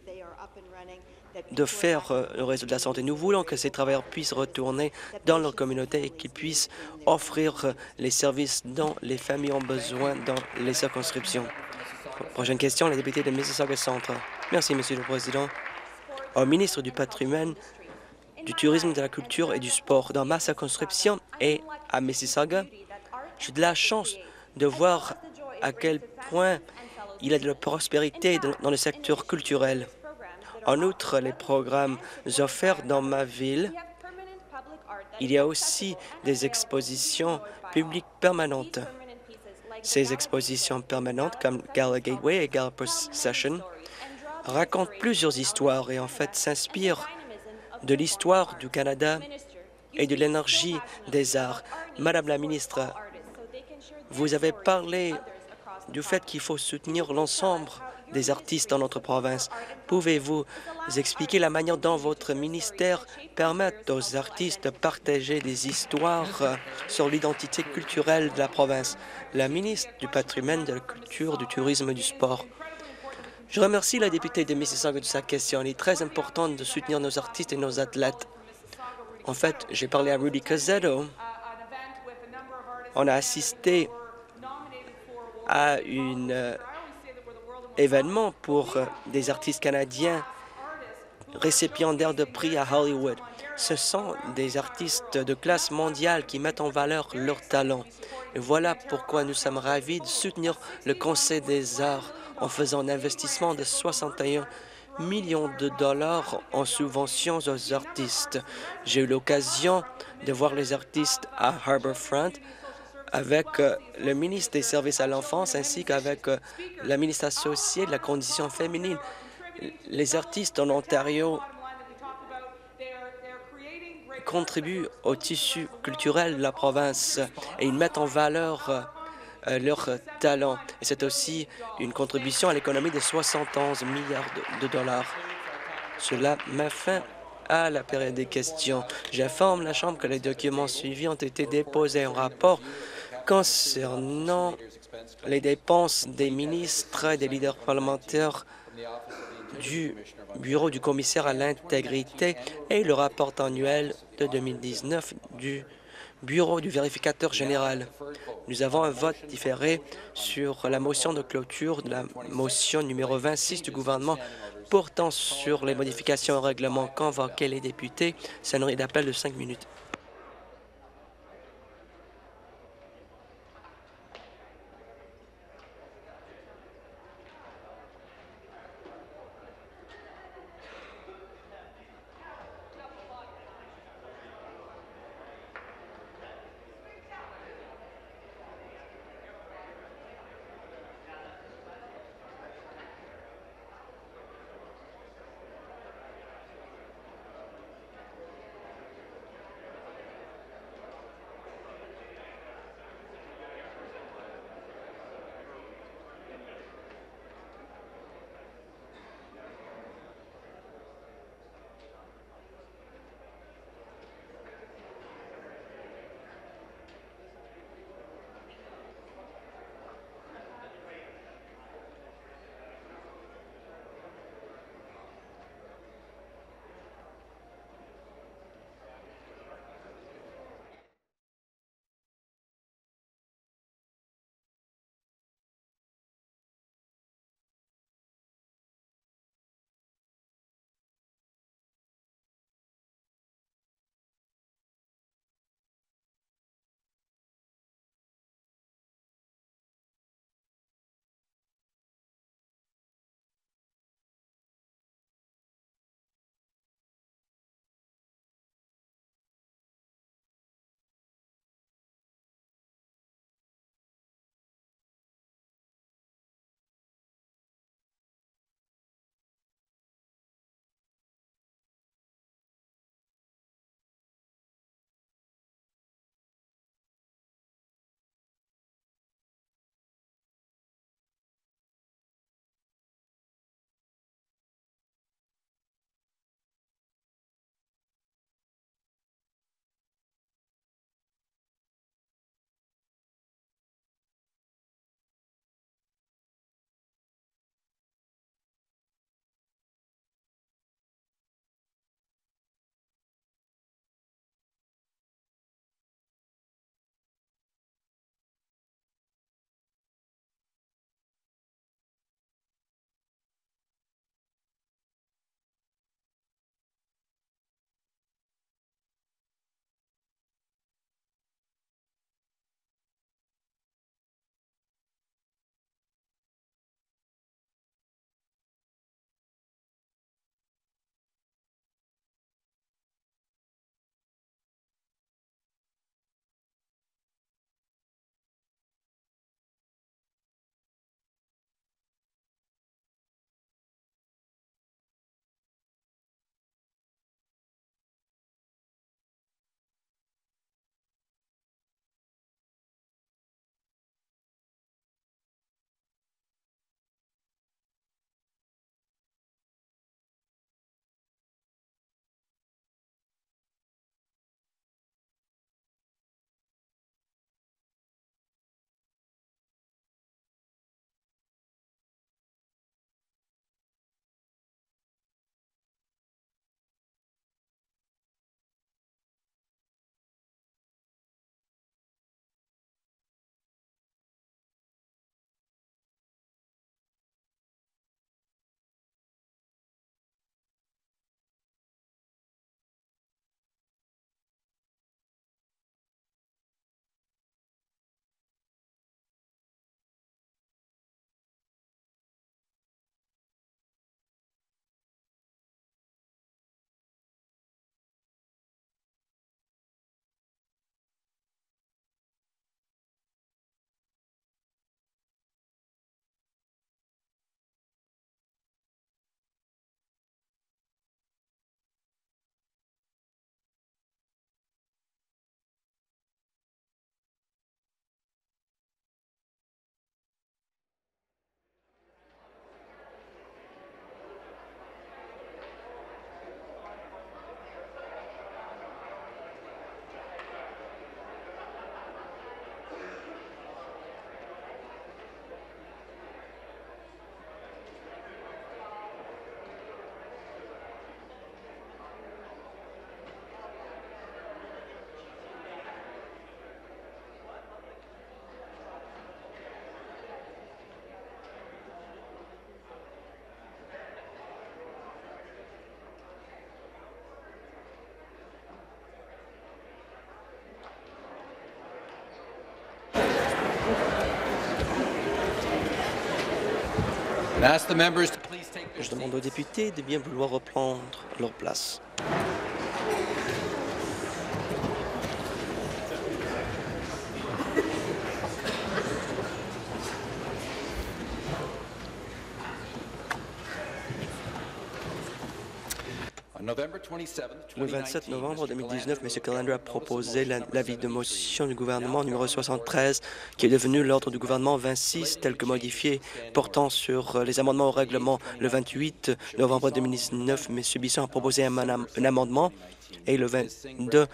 de faire euh, le réseau de la santé. Nous voulons que ces travailleurs puissent retourner dans leur communauté et qu'ils puissent offrir euh, les services dont les familles ont besoin dans les circonscriptions. Prochaine question, la députée de Mississauga Centre. Merci, Monsieur le Président. Au ministre du Patrimoine, du Tourisme, de la Culture et du Sport, dans ma circonscription et à Mississauga, j'ai de la chance de voir à quel point il y a de la prospérité dans le secteur culturel. En outre, les programmes offerts dans ma ville, il y a aussi des expositions publiques permanentes. Ces expositions permanentes, comme Gala Gateway et Gala Procession, racontent plusieurs histoires et en fait s'inspirent de l'histoire du Canada et de l'énergie des arts. Madame la ministre, vous avez parlé du fait qu'il faut soutenir l'ensemble des artistes dans notre province. Pouvez-vous expliquer la manière dont votre ministère permet aux artistes de partager des histoires sur l'identité culturelle de la province? La ministre du Patrimoine, de la Culture, du Tourisme et du Sport. Je remercie la députée de Mississauga de sa question. Il est très important de soutenir nos artistes et nos athlètes. En fait, j'ai parlé à Rudy Cazzetto. On a assisté à un euh, événement pour euh, des artistes canadiens récipiendaires de prix à Hollywood. Ce sont des artistes de classe mondiale qui mettent en valeur leurs talents. Et voilà pourquoi nous sommes ravis de soutenir le Conseil des arts en faisant un investissement de soixante et un millions de dollars en subventions aux artistes. J'ai eu l'occasion de voir les artistes à Harbourfront avec euh, le ministre des Services à l'enfance ainsi qu'avec euh, la ministre associée de la condition féminine. Les artistes en Ontario contribuent au tissu culturel de la province et ils mettent en valeur euh, leurs talents. Et c'est aussi une contribution à l'économie de soixante et onze milliards de, de dollars. Cela met fin à la période des questions. J'informe la Chambre que les documents suivis ont été déposés en rapport concernant les dépenses des ministres et des leaders parlementaires du Bureau du commissaire à l'intégrité et le rapport annuel de deux mille dix-neuf du Bureau du vérificateur général. Nous avons un vote différé sur la motion de clôture de la motion numéro vingt-six du gouvernement portant sur les modifications au règlement. Convoquer les députés. Sonnerie d'appel de cinq minutes. Je demande aux députés de bien vouloir reprendre leur place. Le vingt-sept novembre deux mille dix-neuf, M. Callender a proposé l'avis de motion du gouvernement numéro soixante-treize, qui est devenu l'ordre du gouvernement vingt-six, tel que modifié, portant sur les amendements au règlement. Le vingt-huit novembre deux mille dix-neuf, M. Bisson a proposé un, un amendement, et le vingt-deux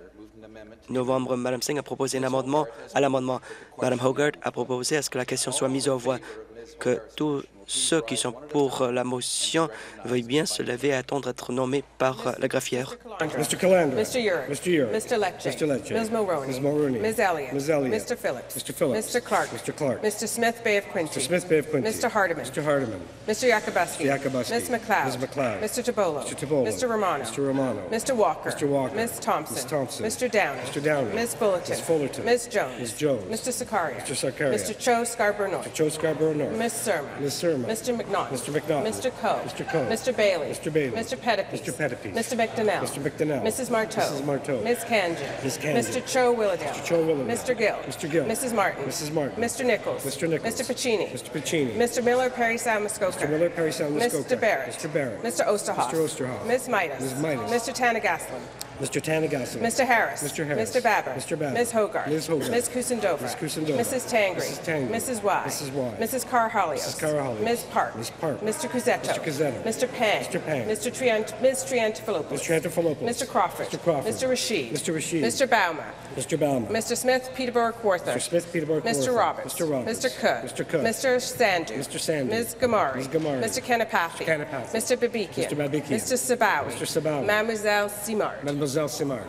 novembre, Mme Singh a proposé un amendement à l'amendement. Mme Hogarth a proposé à ce que la question soit mise aux voix, que tous ceux qui sont pour la motion veuillent bien se lever et attendre d'être nommés par la greffière. Mister Callender. Mister Urick. Mister Urick. Mister Lecce. Mister Lecce. Miz Mulroney. Miz Mulroney. Miz Elliott. Miz Elliott. Mister Phillips. Mister Phillips. Mister Clark. Mister Clark. Mister Smith Bay of Quincy. Mister Smith Bay of Quincy. Mister Hardeman. Mister Hardeman. Mister Yakubuski. Mister Yakubuski. Miz McLeod. Miz McLeod. Mister Tabolo. Mister Tabolo. Mister Romano. Mister Romano. Mister Walker. Mister Walker. Miz Thompson. Miz Thompson. Mister Downey. Mister Downey. Miz Fullerton. Miz Fullerton. Miz Jones. Miz Jones. Mister Sakaria. Mister Sakaria. Mister Cho Scarborough North. Mister Cho Scarborough North. Miz Surma. Miz Surma. Mister McNaughton. Mister McNaughton. Mister Coe. Mister Coe. Mister Bailey. Mister Bailey. Mister Pettipies. Mister Pettipies. Mister McDonnell. Mister McDonnell. Missus Marteau. Missus Marteau. Miz Kanjan. Miz Kanjan. Mister Cho Willowdale. Mister Cho Willowdale. Mister Gill. Mister Gill. Missus Martin. Missus Martin. Mister Nichols. Mister Nichols. Mister Piccini. Mister Piccini. Mister Miller Perry Sound Muskoka. Mister Miller Perry Sound Muskoka. Mister Barrett. Mister Barrett. Mister Osterhoff. Mister Osterhoff. Miz Midas. Miz Midas. Mister Tanagaslin. Mister Tanagaslin. Mister Harris. Mister Harris. Mister Babber. Mister Babber. Miz Hogarth. Miz Hogarth. Miz Kusendova. Miz Kusendova. Missus Tangri. Missus Tangri. Missus Y. Missus Y. Missus Carhalios. Missus Carhalios. Miz Park. Miz Park. Mister Cusetto. Mister Cusetto. Mister Pang. Mister Pang. Mister Triant Miz Triantafilopoulos. Mister Triantafilopoulos. Mister Crawford. Mister Crawford. Mister Rashid. Mister Rashid. Mister Baumer. Mister Baumer. Mister Smith Peterborough Kawartha. Mister Smith Peterborough Mister Kawartha. Roberts. Mister Roberts. Mister Cook. Mister Cook. Mister Sandu. Mister Sandu. Miz Gamari. Miz Gamari. Mister Kanapathy. Mister Kanapathy. Mister Babikian. Mister Babikian. Mister Sabawi. Mister Sabawi. Mademoiselle Simard. Mademoiselle Simard.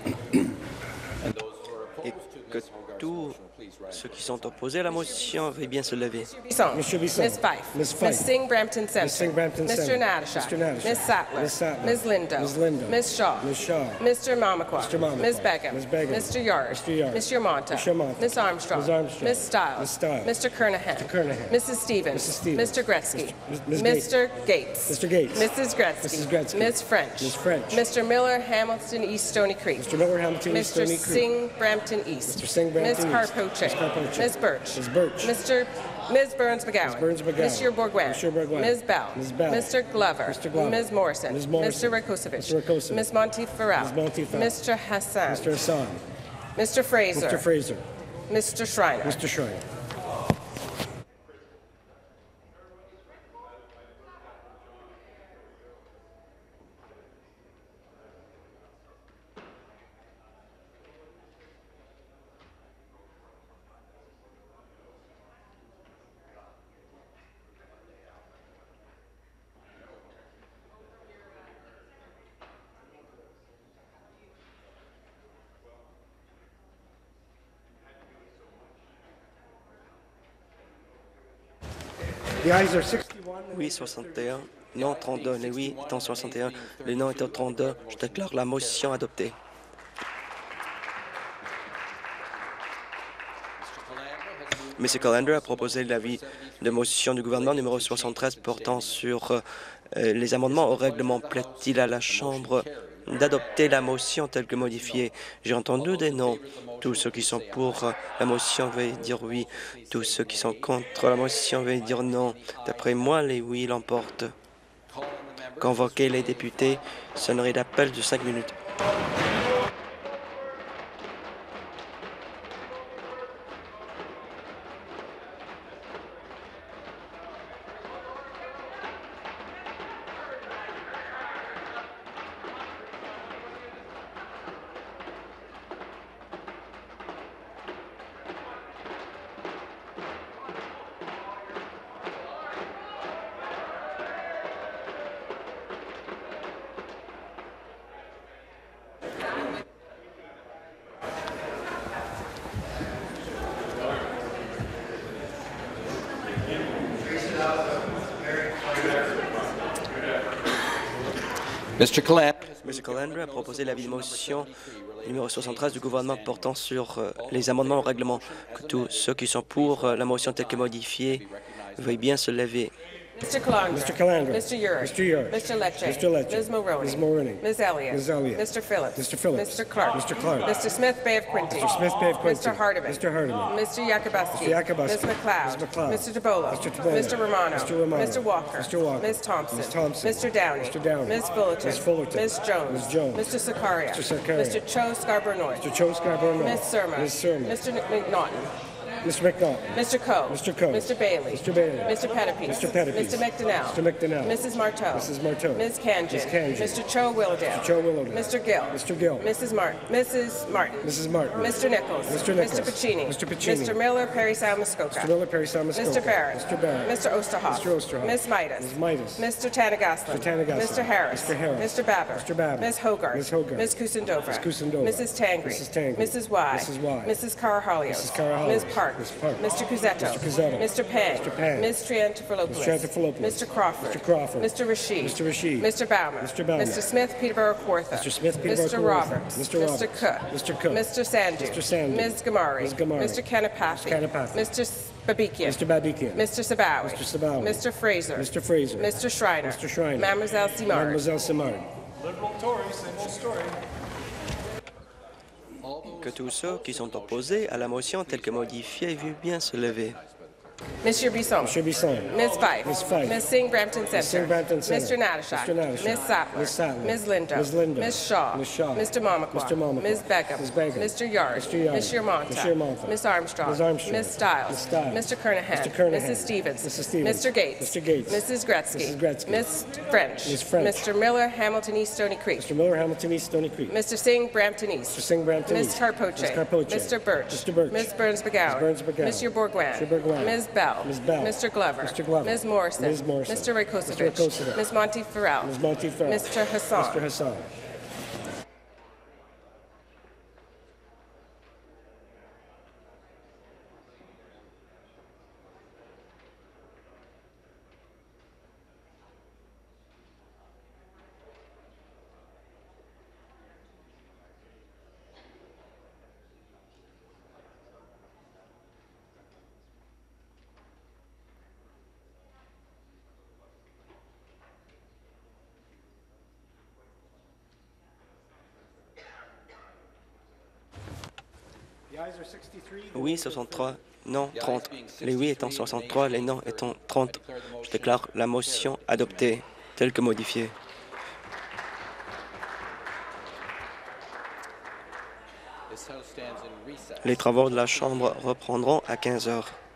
Et que tous ceux qui sont opposés à la motion veuillent bien se lever. Bisson. Monsieur Bisson. Miz Fife. Miz Fife. Miz Singh Brampton Centre. Miz Singh Brampton Mister Centre. Nadishak. Mister Nadishak. Miz Sattler. Miz Sattler. Miz Lindo. Miz Lindo. Miz Shaw. Miz Shaw. Mister Mamakwa. Mister Mamakwa. Miz Begum. Miz Begum. Mister Yard. Mister Yard. Miss Yermonta. Miss Yermonta. Miss Armstrong. Miss Armstrong. Miss Stiles. Miss Stiles. Mister Kernahan. Mister Kernahan. Missus Stevens. Missus Stevens. Mister Gretzky. Miz- Miz Mister Gates. Mister Gates. Missus Gretzky. Missus Gretzky. Miss French. Miss French. Mister Miller, Hamilton East Stony Creek. Mister Miller, Hamilton East, Mister Stony Creek. Singh, Brampton East. Mister Singh, Brampton Miss East. Carpoche. Miss Carpoche. Miss Birch. Miss Birch. Mister Miz Burns McGowan. Miz Burns McGowan. Monsieur Bourguin. Monsieur Bourguin. Miz Bell. Miz Bell. Mister Glover. Mister Glover. Miz Morrison. Miz Morrison. Mister Rakosevich. Mister Rakosevich. Miss Monty Farrell. Miz Monty Farrell. Mister Hassan. Mister Hassan. Mister Fraser. Mister Fraser. Mister Schreiner. Mister Schreiner. The ayes are sixty-one. Oui, soixante et un. Non, trente-deux. Les oui étant soixante et un. Les non étant trente-deux. Je déclare la motion adoptée. M. Callender a proposé l'avis de motion du gouvernement numéro soixante-treize portant sur euh, les amendements au règlement. Plaît-il à la Chambre d'adopter la motion telle que modifiée? J'ai entendu des noms. Tous ceux qui sont pour euh, la motion veuillent dire oui. Tous ceux qui sont contre la motion veuillent dire non. D'après moi, les oui l'emportent. Convoquer les députés. Sonnerie d'appel de cinq minutes. Mister Callender. M. Callender a proposé l'avis de motion numéro soixante-treize du gouvernement portant sur euh, les amendements au règlement. Que tous ceux qui sont pour euh, la motion telle que modifiée veuillent bien se lever. Mister Calandra. Mister Calandra. Mister Urick. Mister Urick. Mister Lecce. Mister Lecce. Miz Mulroney. Miz Mulroney. Miz Elliott. Miz Elliott. Mister Phillips. Mister Phillips. Mister Clark. Mister Clark. Mister Smith Bay of Quinte. Mister Smith Bay of Quinte. Mister Hardeman. Mister Hardeman. Mister Yakubuski. Mister Yakubuski. Miz McLeod. Miz McLeod. Mister DeBolo. Mister DeBolo. Mister Romano. Mister Romano. Mister Walker. Mister Walker. Miz Thompson. Miz Thompson. Mister Downey. Mister Downey. Miz Fullerton. Miz Fullerton. Miz Jones. Miz Jones. Mister Sakaria. Mister Sakaria. Mister Cho Scarborough North. Mister Cho Scarborough North. Miz Surma. Miz Surma. Mister McNaughton. Mister McNaughton. Mister Coe. Mister Coe. Mister Bailey. Mister Bailey. Mister Pettipies. Mister Pettipies. Mister McDonnell. Mister McDonnell. Missus Marteau. Missus Marteau. Miz Kanjan. Miz Kanjan. Mister Cho Willowdale. Mister Cho Willowdale. Mister Gill. Mister Gill. Missus Martin. Missus Martin. Missus Martin. Mister Nichols. Mister Nichols. Mister Pacini. Mister Pacini. Mister Miller, Perry Sound Muskoka. Mister Miller, Perry Sound, Muskoka. Mister Barrett. Mister Barrett. Mister Osterhoff. Mister Osterhoff. Miss Midas. Miz Midas. Mister Tanagaslan. Mister Tanagaslan. Mister Harris. Mister Harris. Mister Babber. Mister Babber. Miss Hogarth. Miss Hogarth. Miss Kusendova. Miss Kusendova. Missus Tangri. Missus Tangri. Missus Y. Missus Y. Missus Carahalios. Missus Carahalios. Miss Park. Miss Park. Mister Cusetto. Mister Cusetto. Mister Pang. Mister Pang. Miss Triantafilopoulos. Miss Triantafilopoulos. Mister Crawford. Mister Crawford. Mister Rashid. Mister Rashid. Mister Bauman. Mister Bauman. Mister Smith, Peterborough Kawartha. Mister Smith, Peterborough Mister Kawartha. Roberts. Mister Mister Roberts. Cook. Mister Cook. Mister Sandu. Mister Sandu. Miz Gamari. Miz Gamari. Mister Kanapathy. Mister Kanapathy. Mister Babikian. Mister Babikian. Mister Sabawi. Mister Sabawi. Mister Fraser. Mister Fraser. Mister Schreiner. Mister Schreiner. Mademoiselle Simard. Mademoiselle Simard. Que tous ceux qui sont opposés à la motion telle que modifiée veuillent bien se lever. Monsieur Bisson. Monsieur Bisson. Miz Fife. Miz Fife. Miz Singh Brampton Center. Singh Brampton Center. Mister Natashak. Mister Natashak. Miz Sattler. Miz Sattler. Miz Lindo. Miz Lindo. Miz Shaw. Miz Shaw. Mister Mamakwa. Mister Mamakwa. Miz Begum. Miz Begum. Mister Yard. Mister Yard. Miz Yermonta. Miz Yermonta. Miz Armstrong. Miz Armstrong. Miz Stiles. Miz Stiles. Mister Kernahan. Mister Kernahan. Missus Stevens. Missus Stevens. Mister Gates. Mister Gates. Missus Gretzky. Missus Gretzky. Miz French. Miz French. Mister Miller, Hamilton East, Stony Creek. Mister Miller, Hamilton East, Stony Creek. Mister Singh, Brampton East. Mister Singh, Brampton Miz East. Carpoche. Miz Carpoche. Mister Birch. Mister Birch. Miz Burns McGowan. Miz Burns McGowan. Monsieur Bourguin. Monsieur Bourguin. Miz Bell. Miz Bell. Mister Glover. Mister Glover. Miz Morrison. Miz Morrison. Mister Rakosovic. Mister Rakosovic. Miz Monty Farrell. Miz Monty Farrell. Mister Hassan. Mister Hassan. Oui, soixante-trois. Non, trente. Les oui étant soixante-trois, les non étant trente. Je déclare la motion adoptée, telle que modifiée. Les travaux de la Chambre reprendront à quinze heures.